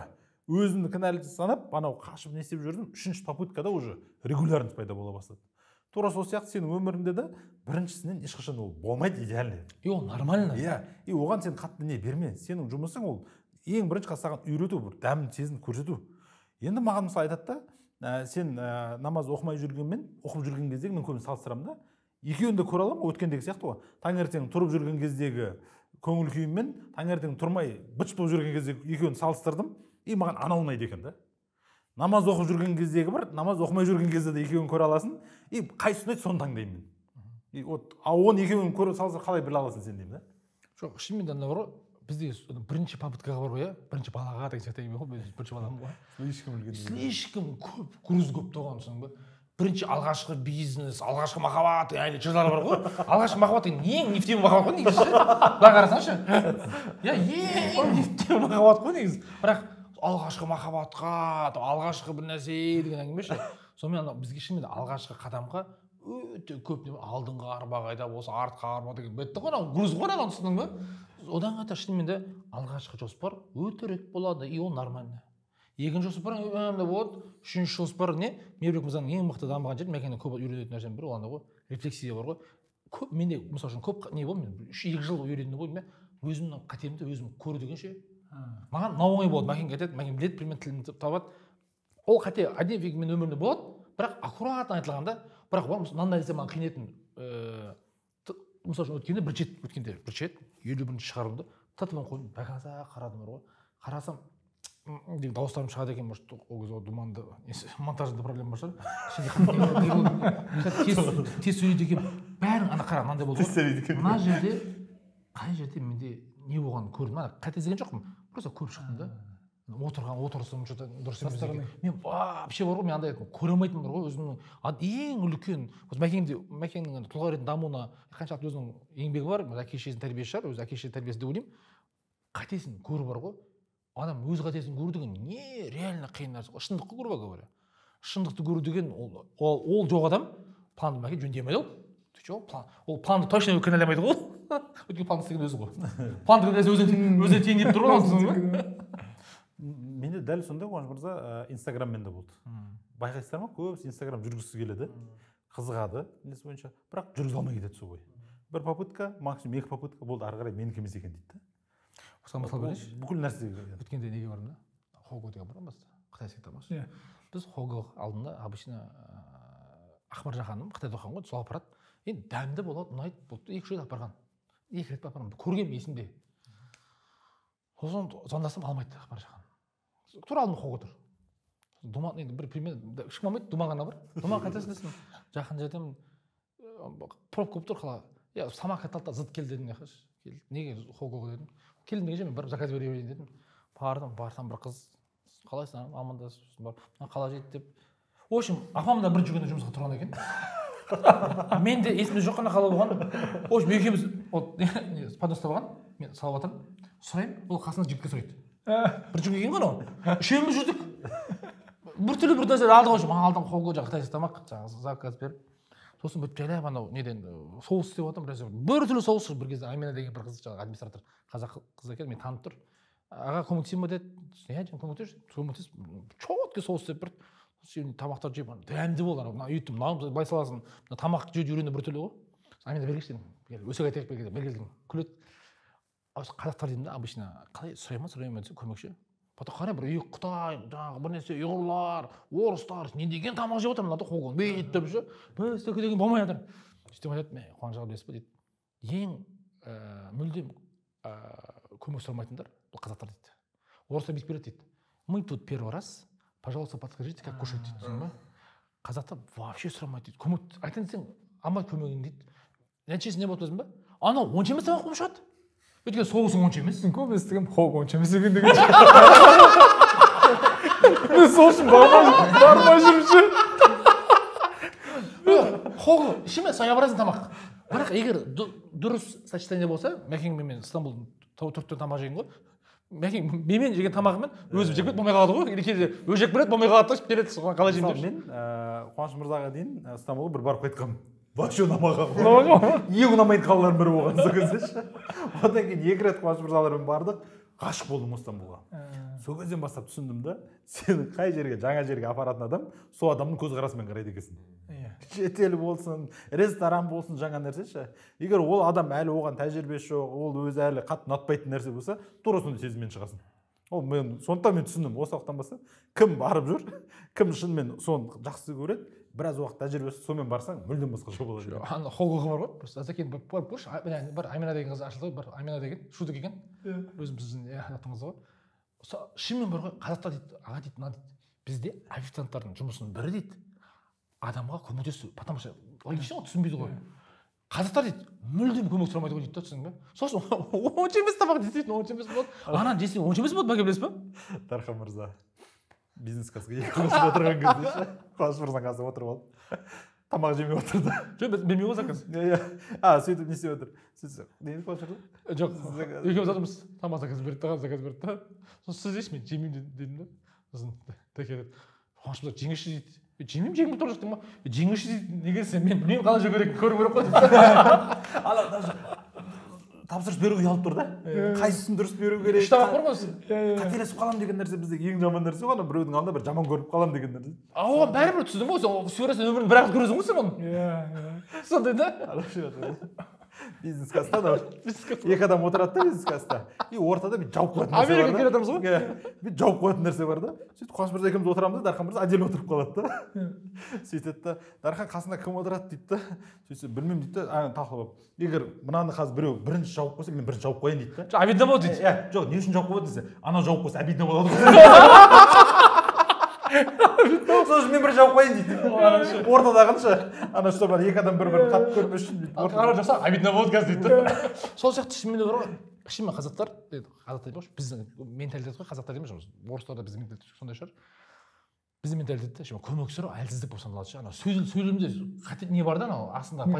өзімді кінәлі санап анау қашып не істеп жүрдім, үшінші попыткада уже регулярность пайда бола бастады. Тура сол сияқты сенің өміріңде де біріншісінен ешқашан ол болмайды идеальный. И ол нормально. Иә, и оған сен қатты не берме. Сенің жұмысың ол ең бірінші саған үйрету, бір дәмін сезініп көрсету. Енді маған мысалы айтады да, сен намаз оқымай жүргенмен оқып жүрген кездегі мен көбін салыстырамын да, екеуін де көре аламын, өткендегі сияқты ғой. Таңертең тұрып жүрген кездегі көңіл күйіммен таңертең тұрмай быт болып жүрген кездегі екеуін салыстырдым, и маған анау ұнайды екен да. Намаз оқып жүрген кездегі бір, намаз оқымай жүрген кезде де екеуін көре аласың, и қайсысы ұнайды соны таңдаймын. И вот оны екеуін көре салса қалай біле аласың сен деймін да. Жоқ, шынымен де бар ғой, бізде бірінші попыткаға бар ғой, иә, бірінші балаға деген сияқты ғой, мен бірінші баламын ғой. Слишком үлкен. Слишком көп, груз көп туған соң ба. Бірінші алғашқы бизнес, алғашқы махаббат, әлі жырлар бар ғой. Алғашқы махаббат деген ең нефтемі махаббат қой негізі. Былай қарасаңшы. Иә, ең нефтемі махаббат қой негізі. Бірақ алғашқы махаббатқа, алғашқы бір нәрсе деген әңгіме ше. Сонымен бізге шынымен алғашқы қадамға өте көп алдыңғы арба қайда болса, артқа арба деген бітті ғой, груз ғой ана түсіндің бе? Одан қатар шынымен де алғашқы жоспар өте рет болады, и ол нормально. Екінші жоспар өмірде болады, үшінші жоспар не? Мейірбек мырзаның ең мықты дамыған жері, мәкеннен көп үйренетін нәрсенің бірі оланда ғой, рефлексия бар ғой. Көп менде мысалы үшін көп не болды, мен үш екі жыл үйрендім ғой, мен өзімнің қатемді өзім көру деген ше. Маған мынау оңай болады, мәкенге айтады, мәкен біледі, примерно тілімді табады. Ол қате әдемі мен өмірімде болады, бірақ аккуратно айтылғанда, бірақ ол мынандай нәрсе маған қиынетін. Мысалы үшін өткенде бір жет, өткенде бір жет, елу бірінші шығарымды татымен қойдым, бәкаса қарадым бар ғой. Қарасам деген дауыстарым шығады екен, может, ол кезде думанды монтажында проблема бар шығар. Тез сөйлейді екен, бәрін ана қара, мынандай болды ғой. Мына жерде, қай жерде менде не болғанын көрдім, ана қате іздеген жоқпын, просто көріп шықтым да. Отырған, отырысым что-то дұрыс емес екен. Мен вообще бар ғой, мен андай көре алмайтын бар ғой, өзімнің ең үлкен, Мәкеңнің тұлға ретінде дамуына қаншалықты өзінің еңбегі бар, әке-шешесінің тәрбиесі шығар, өзі әке-шешесінің тәрбиесі деп ойлаймын. Қатесін көру бар ғой. Адам өз қатесін көру деген не реально қиын нәрсе ғой. Шындықты көру бар говоря. Шындықты көру деген ол жоқ адам планды Мәкен жөндемейді ол. Ол планды точно кінәламайды ғой. Өйткені планды істеген өзі ғой. Планды нәрсе өзіне тең деп тұр ғой. Менде дәл сондай Қуаныш мырза Инстаграммен де болды. Байқайсыздар ма, көбісі Инстаграм жүргісі келеді, қызығады несі бойынша, бірақ жүргізе алмай кетеді сол ғой. Бір попытка, максимум екі попытка болды, ары қарай менікі емес екен дейді. Осыған мысал берейінші. Бүкіл нәрсе өткенде неге бардым да? Хого деген бар ғой, қытайский тамақ. Біз Хого алдында обычно Ахмар Жаханым, Қытайда оқыған ғой, сол апарат. Енді дәмді болады, ұнайды, болды. Екі рет апарған. Екі рет апарған. Көргенмін есімде. Сосын звондасам, алмайды Ахмар Жахан. Тура алдым Хого тұр. Думан енді бір пример, ешкім алмайды, Думан ғана бар. Думан қайтасың десем, жақын жерден пробка болып тұр, қала. Я самокат алды, зыт кел дедім, неге Хого дедім. Келдім деген мен бір заказ бере берейін дедім. Бардым, барсам бір қыз, қалайсың, амандасып бар. Қала жет деп. В общем, апам да бір жүргенде жұмысқа тұрған екен. Мен де есімде жоқ қана қала болған. В общем, екеуміз подноста болған. Мен салып жатырмын. Сұраймын, ол қасында жігітке сұрайды. Бір жүрген екен ғой анау. Үшеуміз жүрдік. Бір түрлі бір нәрсе алды ғой. Маған алдым Хого жақ қытайский тамақ, жаңағы заказ беріп. Сосын бүйтіп жайлап анау неден соус істеп жатырмын, біраз бір түрлі соус бір кезде Амина деген бір қыз жаңағы администратор қазақ қыз екен, мен танып тұр. Аға көмектесейін ба деді. Иә, көмектес, көмектес. Четкий соус істеп бір тамақтар жеп, дәмді болды анау. Үйттім, мынау былай саласың, тамақ жеуді үйрену бір түрлі ғой. Амина бергеш дедім. Өсек айтайық бергенде, бергелдің. Күледі. Қазақтар деймін да, обычно қалай сұрай ма, сұрай ма десе көмекші. Потом қарай бір үй Қытай, жаңағы бір нәрсе ұйғырлар, орыстар, не деген тамақ жеп отырмын, мынада Хогон бейт деп ше. Біз төке деген болмай жатыр. Сөйтіп айтады, мен Қуаныш аға білесіз ба дейді. Ең мүлдем көмек сұрамайтындар бұл қазақтар дейді. Орыстар бүйтіп береді дейді. Мы тут первый раз, пожалуйста, подскажите, как кушать дейді. Түсіндің ба? Қазақтар вообще сұрамайды дейді. Көмек айтайын десең, алмайды көмегін дейді. Нәтижесі не болды білесің ба? Анау онша емес тамақ болып шығады. Өйткені соусың онша емес. Мен көп естігем, Хого онша емес екен деген. Мен сол үшін бармай жүрмінші. Хого ішіме своеобразный тамақ. Бірақ егер дұрыс сочетание болса, Мәкеңмен мен Стамбулдың төрттен тамақ жеген ғой. Мәкең менен жеген тамағымен өзім жеп болмай қалады ғой. Кейде өзі жеп береді, болмай қалады, береді, қалай жеймін деп. Мен Қуаныш мырзаға дейін Стамбулға бір барып қайтқанмын. Вообще ұнамаған. Ең ұнамайтын қалалардың бірі болған сол кезде. Одан кейін екі рет Қуаныш мырзалармен бардық. ғашық болдым осы Стамбулға. Сол кезден бастап түсіндім да, сені қай жерге, жаңа жерге апаратын адам сол адамның көзқарасымен қарайды екенсің. Шетел болсын, ресторан болсын, жаңа нәрсе ше. Егер ол адам әлі оған тәжірибесі жоқ, ол өзі әлі қатты ұнатпайтын нәрсе болса, тура сондай сезіммен шығасың. Ол мен сондықтан мен түсіндім, осы уақыттан бастап кім барып жүр, кім шынымен соны жақсы көреді, біраз уақыт тәжірибесі сонымен барсаң, мүлдем басқаша болады. Ана холгоғы бар ғой, просто Азакен барып көрші, бір Амина деген қыз ашылды, бір Амина деген шудық екен. Өзім сіздің атыңыз ғой. Шынымен бар ғой, қазақта дейді, аға дейді, мына дейді, бізде официанттардың жұмысының бірі дейді, адамға көмектесу, потому что логично ғой, түсінбейді ғой. Қазақтар дейді, мүлдем көмек сұрамайды ғой дейді, түсіндің бе? Сосын онша емес тамақ десейтін, онша емес болады. Анан жесең онша емес болады, бәке білесіз бе? Дархан мырза, бизнес кассаға екі қосып отырған кезде ше, Қуаныш мырзаның қасына отырып алып, тамақ жемей отырды. Жоқ, бермей ғой заказ. А, сөйтіп не істеп отыр? Сөйтіп, не деді Қуаныш мырза? Жоқ, екеуміз отырмыз, тамақ заказ берді, тамақ заказ берді да. Сосын сіз жейсіз, мен жемеймін дедім да. Сосын тәке деді, Қуаныш мырза жеңеші дейді. Жемеймін, жеңіп тұр жақтың ба? Жеңеші дейді, неге сен, мен білмеймін қалай жеу керек, көру керек қой дейді. Ала даже тапсырыс беру ұялып тұр да. Қайсысын дұрыс беру керек? Үш табақ бар ғой сіз. Қателесіп қалам деген нәрсе бізде ең жаман нәрсе ғой, біреудің алдында бір жаман көріп қалам деген нәрсе. А оған бәрібір түсіндің ғой, сен сөйлесең өмірің бір ақ көресің ғой сен оны. Иә, сондай да. Бизнес касста да екі адам отырады да бизнес касста. И ортада бүйтіп жауып қоятын нәрсе бар да. Америка келе жатырмыз ғой. Бүйтіп жауып қоятын нәрсе бар да. Сөйтіп Қуаныш мырза екеуміз отырамыз да, Дархан мырза отдельно отырып қалады да. Сөйтеді да, Дархан қасында кім отырады дейді да. Сөйтсе білмеймін дейді да, талқылап. Егер мынаны қазір біреу бірінші жауып қойса, мен бірінші жауып қояйын дейді да. Обидно болады дейді. Иә, жоқ, не үшін жауып қояды десе, анау жауып қойса обидно болады ғой. Сосын мен бір жауып қояйын дейді. Ортадағынша, ана что бар, екі адам бір-бірін қатты көрмес үшін дейді. Ара жаса, обидно болады қазір дейді. Сол сияқты шынымен де бар ғой, шынымен қазақтар, қазақтар емес, біздің менталитет қой, қазақтар емес, орыстарда біздің менталитет сондай шығар. Біздің менталитетте шынымен көмек сұрау әлсіздік болып саналады ше. Ана сөйлемде қате не бар да, анау астында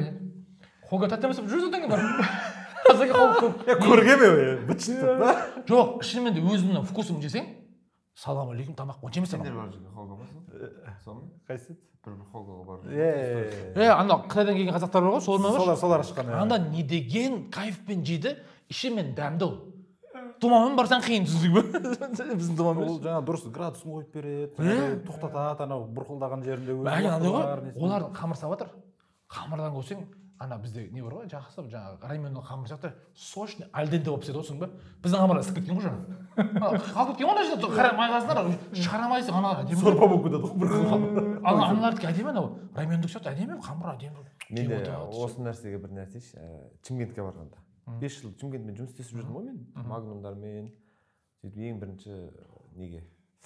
қолға таттамаса жүз одан бар. Қазіргі қол көп. Көргеме бітшітіп па? Жоқ, шынымен де өзіңнің вкусың жесең, салам алейкум, тамақ онша емес тамақ. Сендер бар жерге холға барсың? Соны? Қайсы? Бір-бір холға бар. Е, анда Қытайдан келген қазақтар бар ғой, солармен бар. Солар солар ашқан. Анда не деген кайфпен жейді, ішімен дәмді ол. Думамен барсаң қиын түсіндің бе? Біздің думамен. Ол жаңа дұрыс градусын қойып береді, тоқтатады, анау бұрқылдаған жерінде өзі. Андай ғой, олар қамыр сап жатыр. Қамырдан көрсең, ана бізде не бар ғой, жақсы жаңағы райменнің қамыр сияқты сочный альденте болып піседі ғой, түсіндің бе? Біздің қамыр ысып кеткен ғой жаңа. Қалып кеткен ғой ана жерде, қарамай қалсыңдар, шығарамайсың, аналар әдемі. Сорпа болып кетеді ғой бір қамыр. Аналардікі әдемі анау, раймендік сияқты әдемі, қамыр әдемі. Менде осы нәрсеге бір нәрсе ше, Шымкентке барғанда. бес жыл Шымкентпен жұмыс істесіп жүрдім ғой мен, магнумдармен. Сөйтіп ең бірінші неге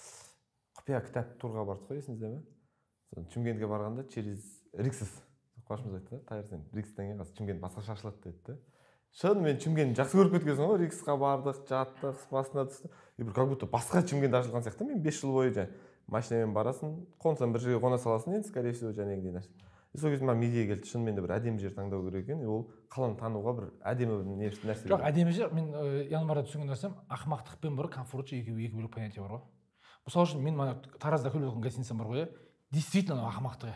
құпия кітап турға бардық қой, есіңізде ме? Шымкентке барғанда через Риксіз. Қуанышымыз айтты да, Тайыр сен Рикстен кейін қазір Шымкент басқаша ашылады деді да. Шынымен Шымкентті жақсы көріп кеткенсің ғой, Риксқа бардық, жаттық, спасына түстік. И бір как будто басқа Шымкент ашылған сияқты. Мен бес жыл бойы жаңа машинамен барасың, қонсаң бір жерге қона саласың енді, скорее всего, жаңағыдай нәрсе. Сол кезде маған идея келді, шынымен де бір әдемі жер таңдау керек екен. Ол қаланы тануға бір әдемі бір нәрсе. Жоқ, әдемі жер, мен январда түсінген нәрсем, ақымақтықпен бір комфорт екеуі екі бөлек понятие бар ғой. Мысалы үшін мен Таразда көріп отырған гостиницам бар ғой, действительно ақымақтығы.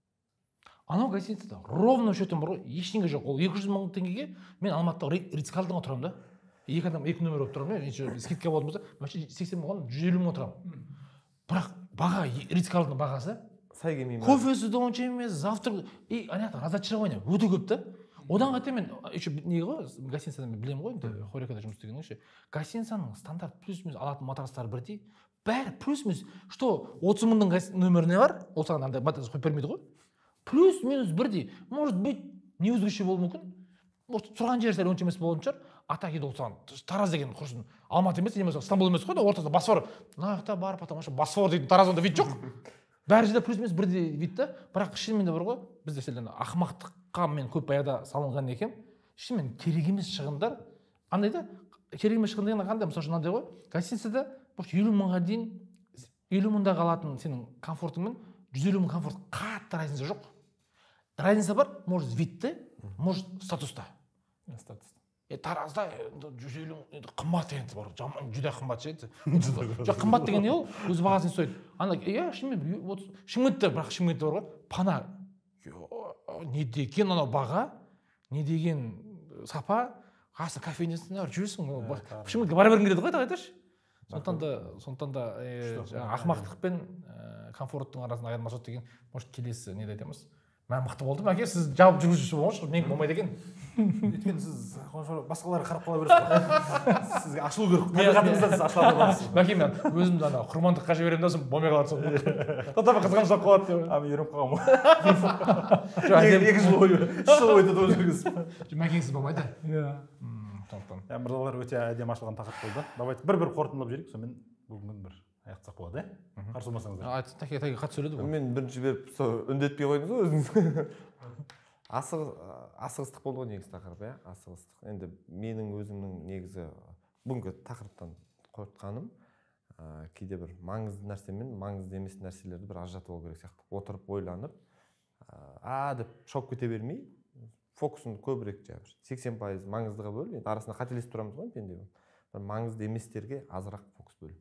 Анау гостиницада ровно счетым бар ғой, ештеңе жоқ. Ол екі жүз мың теңгеге мен Алматыда Ритц-Карлтонға тұрамын да. Екі адам екі нөмер болып тұрамын, мен скидка болатын болса, вообще сексен мыңға жүз елу мыңға тұрамын. Бірақ баға Ритц-Карлтонның бағасы сай келмеймін. Кофесі де онша емес, завтрак и ана разочарование өте көп та. Одан қате мен еще не ғой, гостиницадан мен білемін ғой, енді Хорекада жұмыс істегеннен ше. Гостиницаның стандарт плюс-минус алатын матрастары бірдей. Бәрі плюс-минус, что отыз мыңның нөміріне бар, ол саған андай матрас қойып бермейді ғой. Плюс-минус бірдей. Может быть, не өзгеше болуы мүмкін. Может, тұрған жері сәл онша емес болатын шығар. Ата келді ол саған Тараз деген құрсын. Алматы емес, немесе Стамбул емес қой да, ортасында Босфор. Мына жақта бар, потому что Босфор дейтін Таразда вид жоқ. Бәрі жерде плюс-минус бірдей вид та. Бірақ шынымен де бар ғой, бізде сәл ақымақтыққа мен көп баяғыда салынған екем. Шынымен керек емес шығындар. Андай да, керек емес шығын деген қандай? Мысалы үшін андай ғой, гостиницада елу мыңға дейін елу мыңда қалатын сенің комфортыңмен жүз елу мың комфорт қатты разница жоқ. Разница бар, может видте, может статуста. Статуста. Таразда жүз елу мың қымбат енді бар, жүдә қымбат ше. Жоқ, қымбат деген не ол? Өз бағасын сойды. Ана, иә, шынымен, Шымкентте, бірақ Шымкентте бар ғой, пана. Не деген анау баға, не деген сапа, қасы кофейнясында жүресің почему-то бара бергің келеді ғой айтшы. Сондықтан да сондықтан да жаңағы ақымақтық пен комфорттың арасында айырмашылық деген может келесі неде айтамыз. Мен мықты болдым, әке сіз жауап жүргізуші болыңызшы, мен болмайды екен. Өйткені сіз басқаларға қарап қала бересіз. Сізге ашылу керек. Табиғатыңызда сіз ашыла бересіз. Бәке мен өзімді ана құрмандыққа жіберемін да сосын болмай қалады соны. Тоқтап қызғаншақ қалады деп. А мен үйреніп қалғанмын ғой. Екі жыл бойы, үш жыл бойы тоқтап жүргізіп. Мәкеңсіз болмайды. Иә. Сондықтан. Иә, мырзалар өте әдемі ашылған тақырып болды. Давайте бір-бір қорытындылап жіберейік, сонымен бүгінгі бір аяқтасақ болады, иә? Қарсы болмасаңыздар. Айтсын, тәке тәке қатты сөйледі ғой. Мен бірінші беріп үндетпей қойдыңыз ғой өзіңіз. Асығыстық болды ғой негізі тақырып, иә, асығыстық. Енді менің өзімнің негізі бүгінгі тақырыптан қорытқаным кейде бір маңызды нәрсе мен маңызды емес нәрселерді бір ажыратып алу керек сияқты. Отырып ойланып, а деп шауып кете бермей, фокусын көбірек жаңағы сексен пайыз маңыздыға бөліп, енді арасында қателесіп тұрамыз ғой пенде. Бір маңызды еместерге азырақ фокус бөліп.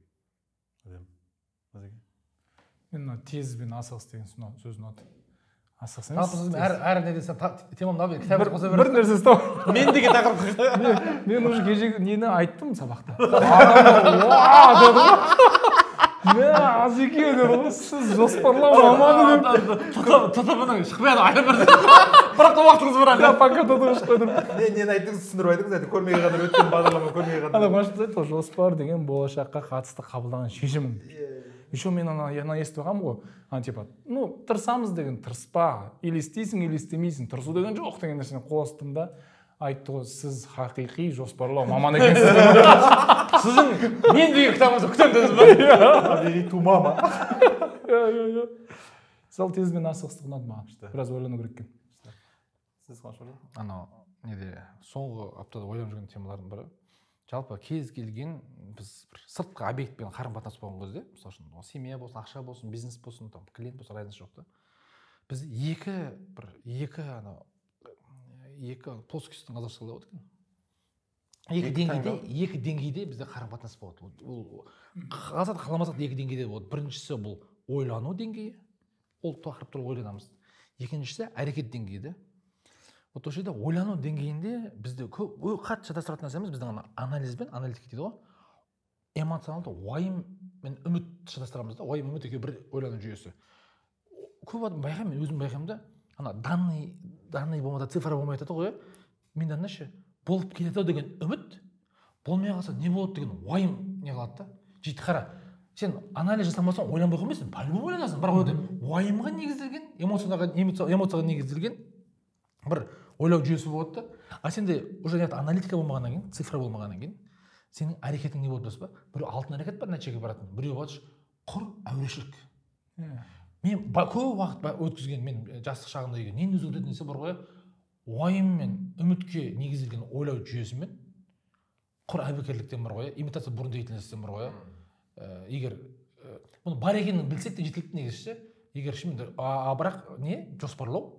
Мен мына тез бен асығыс деген сөз ұнады. Асығыс емес. Әр әр не десем темамды алып кітап қоса бір нәрсе ұстап. Мен деген тақырып. Мен уже кеше нені айттым сабақта. Ва деді. Мә, аз екен деді ғой. Сіз жоспарлау маманы деп. ТТБ-ның шықпайды айта берді. Бірақ та уақытыңыз бар әлі. Я пока ТТБ шықпайдым. Не, нені айттыңыз, түсіндіріп айтыңыз, әйтеуір көрмеге қадar өткен бағдарлама көрмеге қадar. Ана машина айтты ғой, жоспар деген болашаққа қатысты қабылдаған шешімің. Еще мен ана яна естіп қалғанмын ғой. Ана типа, ну, тырысамыз деген тырыспа, или істейсің, или істемейсің. Тырысу деген жоқ деген нәрсені қостым да. Айтты ғой, сіз хақиқи жоспарлау маманы екенсіз. Сіздің мен деген кітабыңызды күтемін дедіңіз ба? Табиғи тумама. Сол тез бен асығыстық ұнады маған. Біраз ойлану керек екен. Сіз қанша ойлайсыз? Анау неде соңғы аптада ойланып жүрген темалардың бірі. Жалпы кез келген біз бір сыртқы объектпен қарым-қатынас болған кезде, мысалы үшін семья болсын, ақша болсын, бизнес болсын, там клиент болсын, разница жоқ та. Біз екі бір екі анау екі плоскостьтің қазақша қалай болады екен? Екі деңгейде, екі деңгейде бізде қарым-қатынас болады. Ол қаласақ қаламасақ екі деңгейде болады. Біріншісі бұл ойлану деңгейі. Ол тақырып туралы ойланамыз. Екіншісі әрекет деңгейі. Вот осы жерде ойлану деңгейінде бізде көп қатты шатастыратын нәрсеміз біздің анализ бен аналитика дейді ғой. Эмоционалды уайым мен үміт шатастырамыз да. Уайым үміт екеуі бір ойлану жүйесі. Көп адам байқаймын, мен өзім байқаймын да, ана данный данный болмаса цифра болмай жатады ғой. Мен ше болып келеді деген үміт, болмай қалса не болады деген уайым не қылады да. Жейді қара. Сен анализ жасамасаң ойланбай қоймайсың, по-любому ойланасың. Бірақ ойда уайымға негізделген, эмоцияға эмоцияға негізделген бір ойлау жүйесі болады да. А сенде уже аналитика болмағаннан кейін, цифра болмағаннан кейін, сенің әрекетің не болады ба? Біреу алтын әрекет бар, нәтижеге баратын. Біреу болады құр әурешілік. Мен көп уақыт өткізген, мен жастық шағымда деген нені өзгертетін нәрсе бар ғой, уайым мен үмітке негізделген ойлау жүйесімен құр әбекерліктен бар ғой, имитация бұрын дейтін бар ғой. Егер бұны бар екенін білсек те жеткілікті негізі, егер шынымен бірақ не жоспарлау,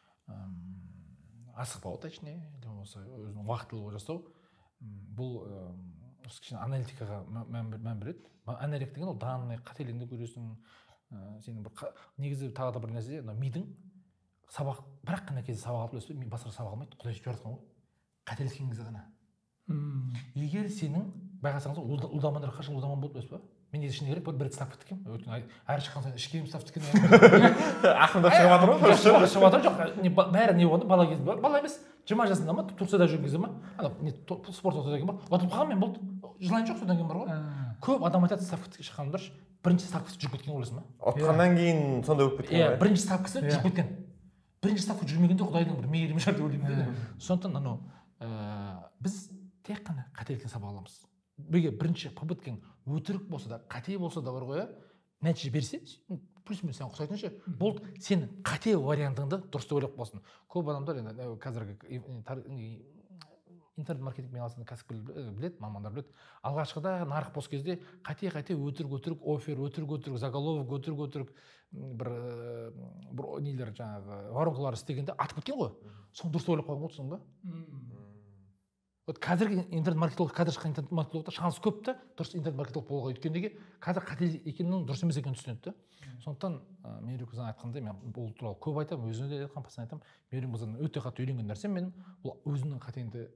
асықпау точнее, өзінің уақытылы жасау, бұл кішкене аналитикаға мән береді. Аналитика деген ол данный қателігіңді көресің. Сенің бір негізі тағы да бір нәрсе, мидың сабақ бірақ қана кезде сабақ алып өсіп, мен басқа сабақ алмайды, Құдай сөйтіп жаратқан ғой. Қателескен кезде ғана. Егер сенің байқасаңыз, ұлдамандар қашан ұлдаман болып өсіп па? Мен негізі ішіне керек бір рет став кеткем. Әрі шыққан сайын ішкем став кеткен. Ақырындап шығып жатыр ғой. Шығып жатыр жоқ. Бәрі не болды? Бала кезде бала емес. жиырма жасында ма, Турцияда жүрген кезде ма? Ана спорт отырған ба? Ұтылып қалған мен болды. Жылайын жоқ содан кейін бар ғой. Көп адам айтады ставка шыққандар бірінші ставкасы жүріп кеткен ойлайсың ба? Отқаннан кейін сондай болып кеткен ғой. Иә, бірінші ставкасы жүріп кеткен. Бірінші ставка жүрмегенде Құдайдың бір мейірімі шығар деп ойлаймын. Сондықтан анау біз тек қана қателіктен сабақ аламыз. Бізге бірінші попыткаң өтірік болса да, қате болса да бар ғой, нәтиже берсе, плюс-минус сен ұқсайтын ше, болды, сен қате вариантыңды дұрыс ойлап болсын. Көп адамдар енді қазіргі интернет-маркетингпен айналысатын кәсіпкерлер біледі, мамандар біледі. Алғашқыда нарық бос кезде қате-қате өтірік-өтірік офер, өтірік-өтірік заголовок, өтірік-өтірік бір бір нелер жаңағы воронкалар істегенде атып кеткен ғой. Соны дұрыс ойлап қойған болсың ба? Вот қазіргі интернет-маркетолог, қазір шыққан интернет-маркетологта шанс көп та дұрыс интернет-маркетолог болуға, өйткені қазір қате екенінің дұрыс емес екенін түсінеді. Сондықтан Мейірбек мырзаның айтқандай, мен бұл туралы көп айтамын, өзіне де айтқанмын, постоянно айтамын. Мейірбек мырзадан өте қатты үйренген нәрсем мен бұл өзімнің қатеңді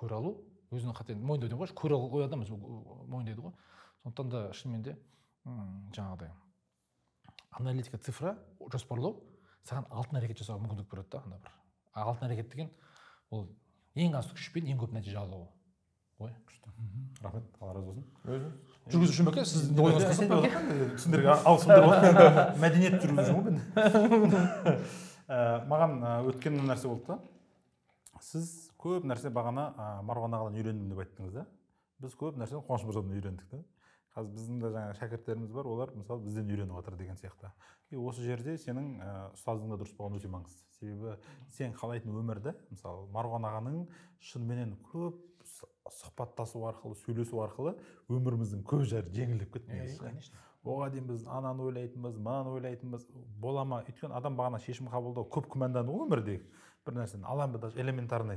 көре алу өзінің қателігін мойындау деген ғой, көре алу адамыз мойындайды ғой. Сондықтан да шынымен де жаңағыдай аналитика цифра жоспарлау саған алтын әрекет жасауға мүмкіндік береді да. Анда бір алтын әрекет деген ол ең аз күшпен ең көп нәтиже алу ғой. Рахмет, Алла разы болсын. өзің Жүргізуші ме екен? Сіздің ойыңыз қысып па екен? Түсіндірге ауысымдырып мәдениет жүргізуші ғой мен. Маған өткен нәрсе болды да. Сіз көп нәрсе бағана Марғұлан ағадан үйрендім деп айттыңыз да. Біз көп нәрсені Қуаныш мырзадан үйрендік та. Қазір біздің де жаңа шәкірттеріміз бар, олар мысалы бізден үйреніп жатыр деген сияқты. И осы жерде сенің ұстаздығың да дұрыс болған өте маңызды. Себебі сен қалайтын өмірді, мысалы Марғұлан ағаның шынымен көп сұхбаттасу арқылы, сөйлесу арқылы өміріміздің көп жері жеңілдеп кетті. Оған дейін біз ананы ойлайтынбыз, мынаны ойлайтынбыз, бола ма? Өйткені адам бағана шешім қабылдау көп күмәнданды ғой өмірдегі бір нәрсені. Аламын ба, даже элементарный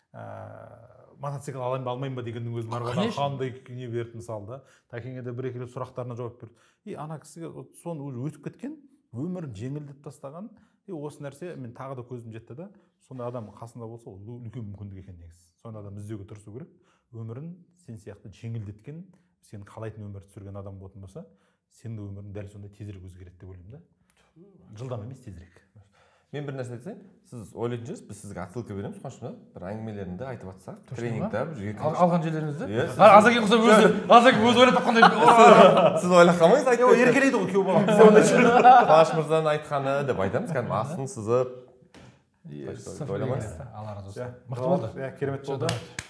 мотоцикл алайын ба алмайын ба дегеннің өзі Марғұлан қандай не берді мысалы да. Тәкеңе де бір екі рет сұрақтарына жауап берді. И ана кісіге соны уже өтіп кеткен, өмірін жеңілдетіп тастаған. И осы нәрсе мен тағы да көзім жетті да. Сондай адам қасында болса, ол үлкен мүмкіндік екен негізі. Сондай адам іздеуге тырысу керек. Өмірін сен сияқты жеңілдеткен, сен қалайтын өмірді сүрген адам болатын болса, сенің өмірің дәл сондай тезірек өзгереді деп ойлаймын да. Жылдам емес, тезірек. мен бір нәрсе айтсайын, сіз ойлайтын шығарсыз, біз сізге отсылка береміз, Қуаныш, бір әңгімелерінде айтып жатсақ, тренингта алған жерлеріңізді. Азакен құса өзі, Азакен өзі ойлап тапқандай. Сіз ойлап қалмаңыз, айтып Ол еркелейді ғой күйеу балам. Қуаныш мырзаның айтқаны деп айтамыз, кәдімгі астын сызып. Ойламаңыз. Алла разы болсын. Мықты болды. Иә, керемет болды.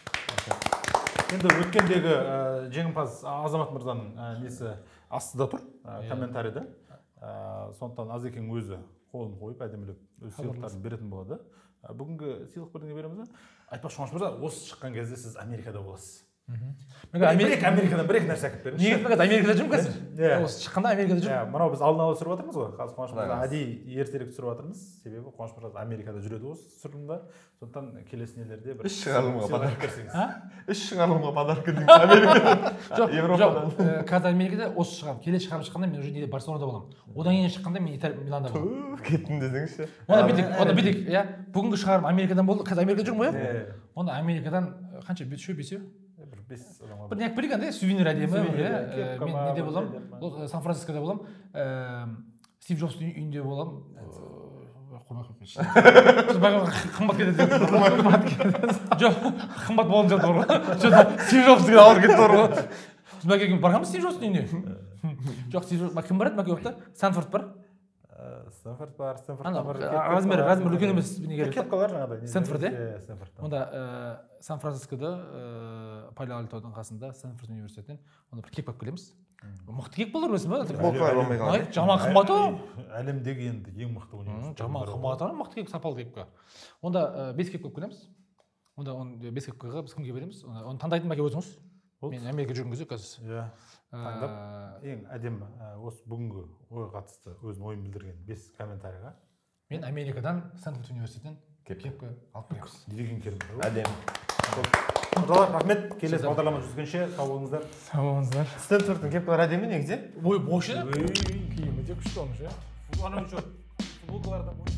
Енді өткендегі жеңімпаз Азамат мырзаның несі астында тұр, комментарийда. Сондықтан Азекең өзі қолын қойып әдемілеп өз сыйлықтарын беретін болады. Бүгінгі сыйлық бірдеңе береміз бе? Айтпақшы Қуаныш мырза, осы шыққан кезде сіз Америкада боласыз. Америкадан бір екі нәрсе әкеліп беріңізші. Неге айтпағанда Америкада жүрмін қазір? Осы шыққанда Америкада жүрмін. Мынау біз алдын ала түсіріп жатырмыз ғой. Қазір Қуаныш мырза әдейі ертерек түсіріп жатырмыз. Себебі Қуаныш мырза Америкада жүреді осы түсірілімде. Сондықтан келесі нелерде бір іс шығарылымға подарка берсеңіз. Іс шығарылымға подарка деймін. Америкадан. Жоқ, жоқ. Қазір Америкада осы шығамын. Келесі шығарып шыққанда мен уже неде Барселонада боламын. Одан кейін шыққанда мен Миланда боламын. Кеттім десеңізші. Онда бүйтік, онда бүйтік, иә. Бүгінгі шығарым Америкадан болды. Қазір Америкада жүрмін ғой, иә? Онда Америкадан қанша үшеу, бесеу? Бір бес адамға. Бір неғып берген де, сувенир әдемі, иә. Мен неде боламын? Ол Сан-Францискода боламын. Стив Джобстың үйінде боламын. Қоймай қоймайшы. Қымбат кетеді. Қымбат кетеді. Жоқ, қымбат болған жоқ тұр ғой. Жоқ, Стив Джобстың алып кетті тұр ғой. Біз мәкең барғанбыз Стив Джобстың үйіне. Жоқ, Стив Джобс, кім барады мәке жоқта? Санфорд бар. Стэнфорд бар, Стэнфорд бар. Размер, размер үлкен емес не керек. Кепкалар жаңағыдай. Стэнфорд, иә? Стэнфорд. Онда Сан-Францискода Пало-Альтоның қасында Стэнфорд университетінен онда бір кеп алып келеміз. Мықты кеп болар өзі ма? Жаман қымбат ғой. Әлемдегі енді ең мықты университет. Жаман қымбат ғой, мықты кеп, сапалы кепка. Онда бес кеп алып келеміз. Онда оны бес кепкаға біз кімге береміз? Оны таңдайтын мәке өзіңіз. Мен Америка жүрген кезде қазір. Иә. Таңдап ең әдемі осы бүгінгі ойға қатысты өзінің ойын білдірген бес комментарийға. Мен Америкадан Стэнфорд университетінен кепка алып келеміз. Деген керемет. Әдемі. Мырзалар, рахмет. Келесі бағдарлама жүзгенше сау болыңыздар. Сау болыңыздар. Стэнфордтың кепкалары әдемі негізі. Ой, бош еді. Киімі де күшті olmuş ya. Анау футболкалардан